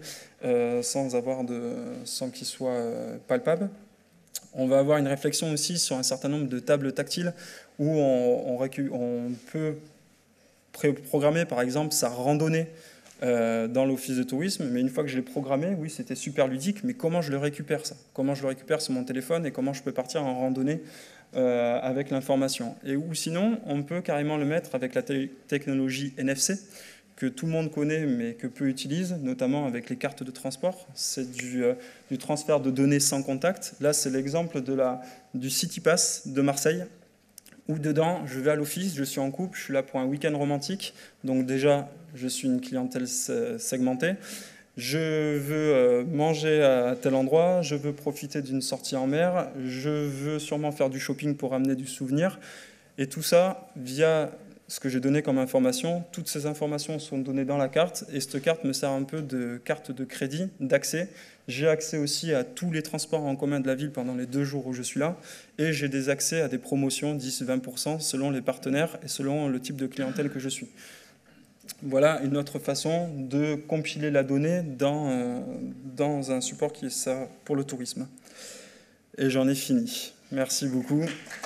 [SPEAKER 10] sans qu'il soit palpable. On va avoir une réflexion aussi sur un certain nombre de tables tactiles où on peut programmer par exemple sa randonnée dans l'office de tourisme, mais une fois que je l'ai programmé, oui, c'était super ludique, mais comment je le récupère ça? Comment je le récupère sur mon téléphone et comment je peux partir en randonnée avec l'information? Et ou sinon, on peut carrément le mettre avec la technologie NFC, que tout le monde connaît, mais que peu utilisent, notamment avec les cartes de transport. C'est du transfert de données sans contact. Là, c'est l'exemple du CityPass de Marseille, où dedans, je vais à l'office, je suis en couple, je suis là pour un week-end romantique, donc déjà, je suis une clientèle segmentée. Je veux manger à tel endroit, je veux profiter d'une sortie en mer, je veux sûrement faire du shopping pour amener du souvenir. Et tout ça, via ce que j'ai donné comme information, toutes ces informations sont données dans la carte, et cette carte me sert un peu de carte de crédit, d'accès. J'ai accès aussi à tous les transports en commun de la ville pendant les 2 jours où je suis là, et j'ai des accès à des promotions 10-20% selon les partenaires et selon le type de clientèle que je suis. Voilà une autre façon de compiler la donnée dans un support qui est ça pour le tourisme. Et j'en ai fini. Merci beaucoup.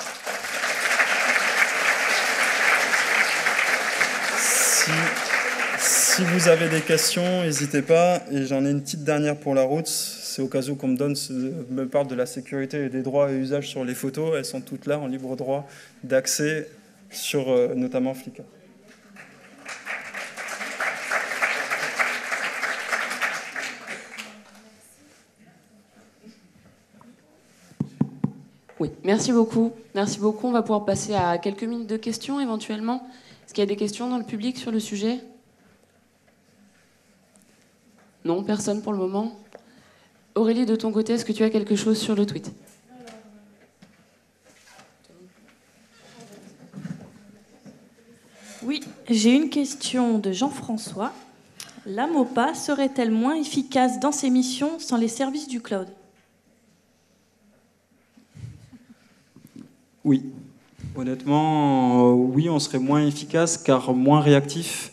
[SPEAKER 10] Si vous avez des questions, n'hésitez pas. Et j'en ai une petite dernière pour la route. C'est au cas où qu'on me parle de la sécurité et des droits et usages sur les photos. Elles sont toutes là en libre droit d'accès sur notamment Flickr.
[SPEAKER 1] Oui, merci beaucoup. Merci beaucoup. On va pouvoir passer à quelques minutes de questions éventuellement. Est-ce qu'il y a des questions dans le public sur le sujet? Non, personne pour le moment. Aurélie, de ton côté, est-ce que tu as quelque chose sur le tweet?
[SPEAKER 9] Oui, j'ai une question de Jean-François. La MOPA serait-elle moins efficace dans ses missions sans les services du cloud?
[SPEAKER 10] Oui. Honnêtement, oui, on serait moins efficace car moins réactif.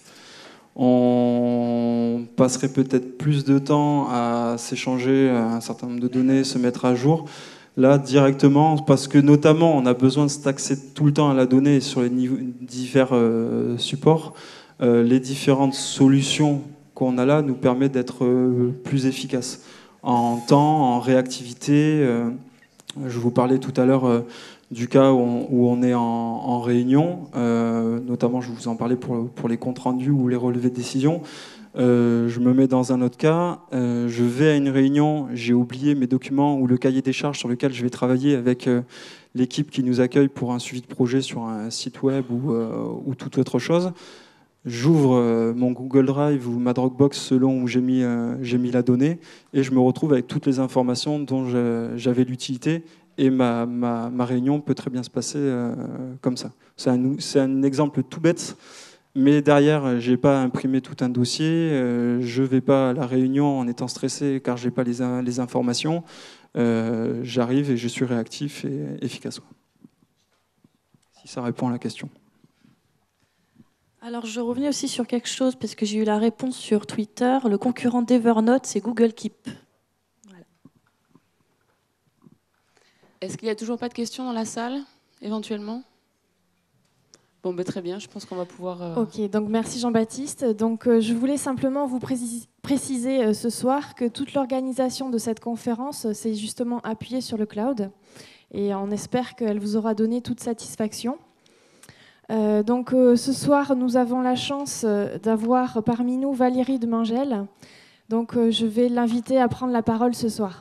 [SPEAKER 10] On passerait peut-être plus de temps à s'échanger un certain nombre de données, se mettre à jour. Là, directement, parce que notamment, on a besoin de cet accès tout le temps à la donnée sur les divers supports. Les différentes solutions qu'on a là nous permettent d'être plus efficaces en temps, en réactivité. Je vous parlais tout à l'heure du cas où on est en réunion, notamment je vous en parlais pour les comptes rendus ou les relevés de décision. Je me mets dans un autre cas, je vais à une réunion, j'ai oublié mes documents ou le cahier des charges sur lequel je vais travailler avec l'équipe qui nous accueille pour un suivi de projet sur un site web ou toute autre chose. J'ouvre mon Google Drive ou ma Dropbox selon où j'ai mis la donnée et je me retrouve avec toutes les informations dont j'avais l'utilité. Et ma réunion peut très bien se passer comme ça. C'est un exemple tout bête, mais derrière, je n'ai pas imprimé tout un dossier, je ne vais pas à la réunion en étant stressé car je n'ai pas les informations. J'arrive et je suis réactif et efficace. Si ça répond à la question.
[SPEAKER 9] Alors, je revenais aussi sur quelque chose, parce que j'ai eu la réponse sur Twitter. Le concurrent d'Evernote, c'est Google Keep.
[SPEAKER 1] Est-ce qu'il n'y a toujours pas de questions dans la salle, éventuellement? Bon, très bien, je pense qu'on va pouvoir...
[SPEAKER 2] Ok, donc merci Jean-Baptiste. Donc, je voulais simplement vous préciser ce soir que toute l'organisation de cette conférence s'est justement appuyée sur le cloud et on espère qu'elle vous aura donné toute satisfaction. Donc ce soir, nous avons la chance d'avoir parmi nous Valérie de Mangel. Donc je vais l'inviter à prendre la parole ce soir.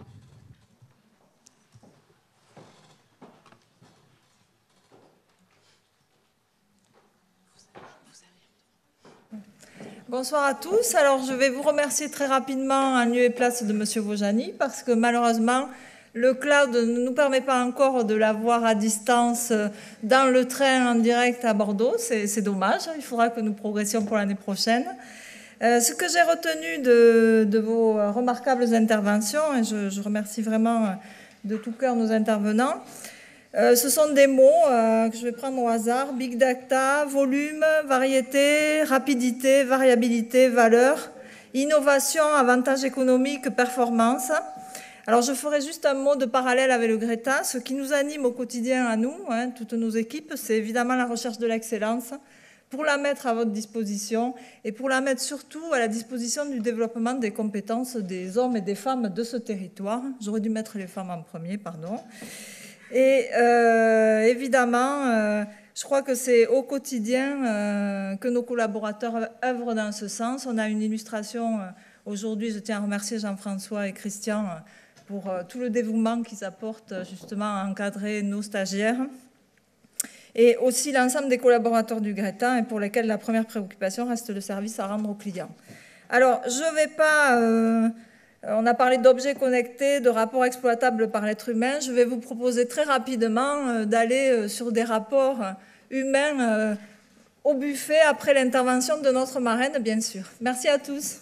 [SPEAKER 11] Bonsoir à tous. Alors, je vais vous remercier très rapidement en lieu et place de Monsieur Vojani parce que malheureusement, le cloud ne nous permet pas encore de l'avoir à distance dans le train en direct à Bordeaux. C'est dommage. Il faudra que nous progressions pour l'année prochaine. Ce que j'ai retenu de vos remarquables interventions, et je remercie vraiment de tout cœur nos intervenants, ce sont des mots que je vais prendre au hasard. Big data, volume, variété, rapidité, variabilité, valeur, innovation, avantage économique, performance. Alors je ferai juste un mot de parallèle avec le Greta. Ce qui nous anime au quotidien à nous, toutes nos équipes, c'est évidemment la recherche de l'excellence pour la mettre à votre disposition et pour la mettre surtout à la disposition du développement des compétences des hommes et des femmes de ce territoire. J'aurais dû mettre les femmes en premier, pardon. Et évidemment, je crois que c'est au quotidien que nos collaborateurs œuvrent dans ce sens. On a une illustration aujourd'hui, je tiens à remercier Jean-François et Christian pour tout le dévouement qu'ils apportent justement à encadrer nos stagiaires. Et aussi l'ensemble des collaborateurs du Greta et pour lesquels la première préoccupation reste le service à rendre aux clients. Alors, je ne vais pas... on a parlé d'objets connectés, de rapports exploitables par l'être humain. Je vais vous proposer très rapidement d'aller sur des rapports humains au buffet après l'intervention de notre marraine, bien sûr. Merci à tous.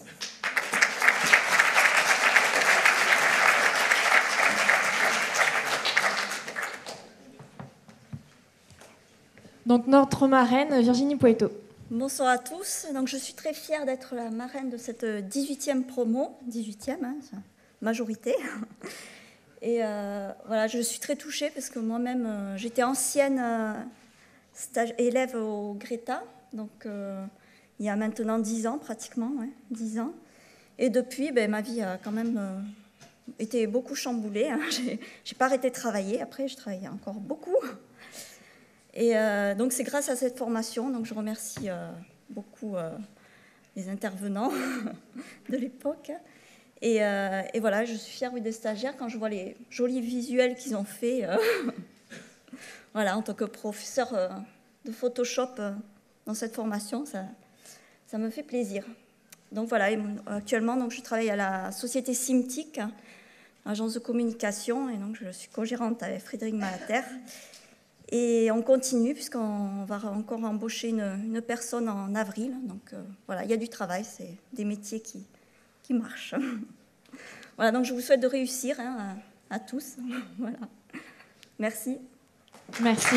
[SPEAKER 2] Donc notre marraine, Virginie Poeto.
[SPEAKER 12] Bonsoir à tous. Donc, je suis très fière d'être la marraine de cette 18e promo. 18e, majorité. Et voilà, je suis très touchée parce que moi-même, j'étais ancienne élève au Greta. Donc, il y a maintenant 10 ans pratiquement, 10 ans. Et depuis, ma vie a quand même été beaucoup chamboulée. J'ai pas arrêté de travailler. Après, je travaillais encore beaucoup. Et donc, c'est grâce à cette formation, donc je remercie beaucoup les intervenants de l'époque. Et voilà, je suis fière des stagiaires quand je vois les jolis visuels qu'ils ont faits. Voilà, en tant que professeur de Photoshop dans cette formation, ça me fait plaisir. Donc voilà, actuellement, donc, je travaille à la société Simtic, agence de communication, et donc je suis co-gérante avec Frédéric Malater. Et on continue puisqu'on va encore embaucher une personne en avril. Donc voilà, il y a du travail, c'est des métiers qui marchent. Voilà, donc je vous souhaite de réussir à tous. Voilà. Merci.
[SPEAKER 2] Merci.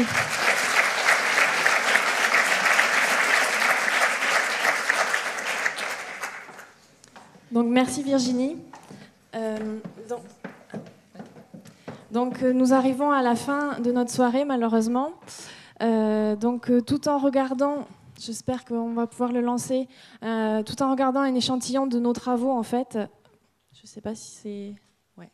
[SPEAKER 2] Donc merci Virginie. Donc nous arrivons à la fin de notre soirée malheureusement. Tout en regardant, j'espère qu'on va pouvoir le lancer, tout en regardant un échantillon de nos travaux en fait. Je ne sais pas si c'est... Ouais.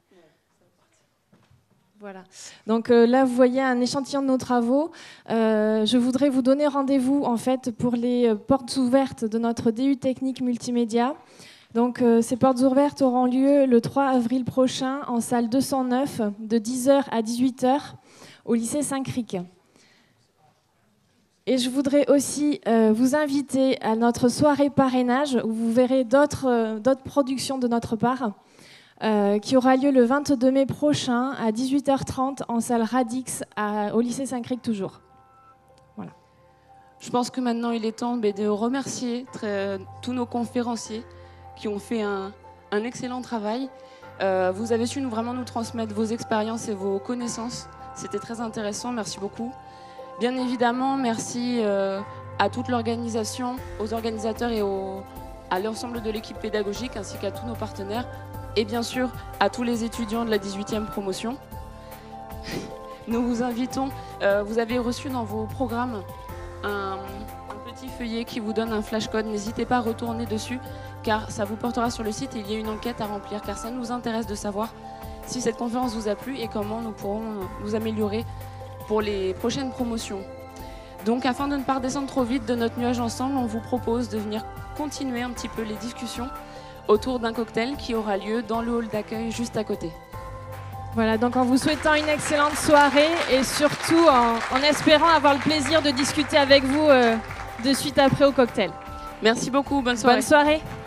[SPEAKER 2] Voilà. Donc là vous voyez un échantillon de nos travaux. Je voudrais vous donner rendez-vous en fait pour les portes ouvertes de notre DU technique multimédia. Donc, ces portes ouvertes auront lieu le 3 avril prochain en salle 209 de 10h à 18h au lycée Saint-Cric. Et je voudrais aussi vous inviter à notre soirée parrainage où vous verrez d'autres productions de notre part qui aura lieu le 22 mai prochain à 18h30 en salle Radix au lycée Saint-Cric toujours. Voilà.
[SPEAKER 1] Je pense que maintenant il est temps de remercier tous nos conférenciers qui ont fait un excellent travail. Vous avez su vraiment nous transmettre vos expériences et vos connaissances. C'était très intéressant, merci beaucoup. Bien évidemment, merci à toute l'organisation, aux organisateurs et à l'ensemble de l'équipe pédagogique ainsi qu'à tous nos partenaires et bien sûr à tous les étudiants de la 18e promotion. Nous vous invitons, vous avez reçu dans vos programmes un petit feuillet qui vous donne un flash code. N'hésitez pas à retourner dessus car ça vous portera sur le site et il y a une enquête à remplir car ça nous intéresse de savoir si cette conférence vous a plu et comment nous pourrons nous améliorer pour les prochaines promotions. Donc afin de ne pas redescendre trop vite de notre nuage ensemble, on vous propose de venir continuer un petit peu les discussions autour d'un cocktail qui aura lieu dans le hall d'accueil juste à côté.
[SPEAKER 2] Voilà, donc en vous souhaitant une excellente soirée et surtout en espérant avoir le plaisir de discuter avec vous de suite après au cocktail.
[SPEAKER 1] Merci beaucoup, bonne soirée.
[SPEAKER 2] Bonne soirée.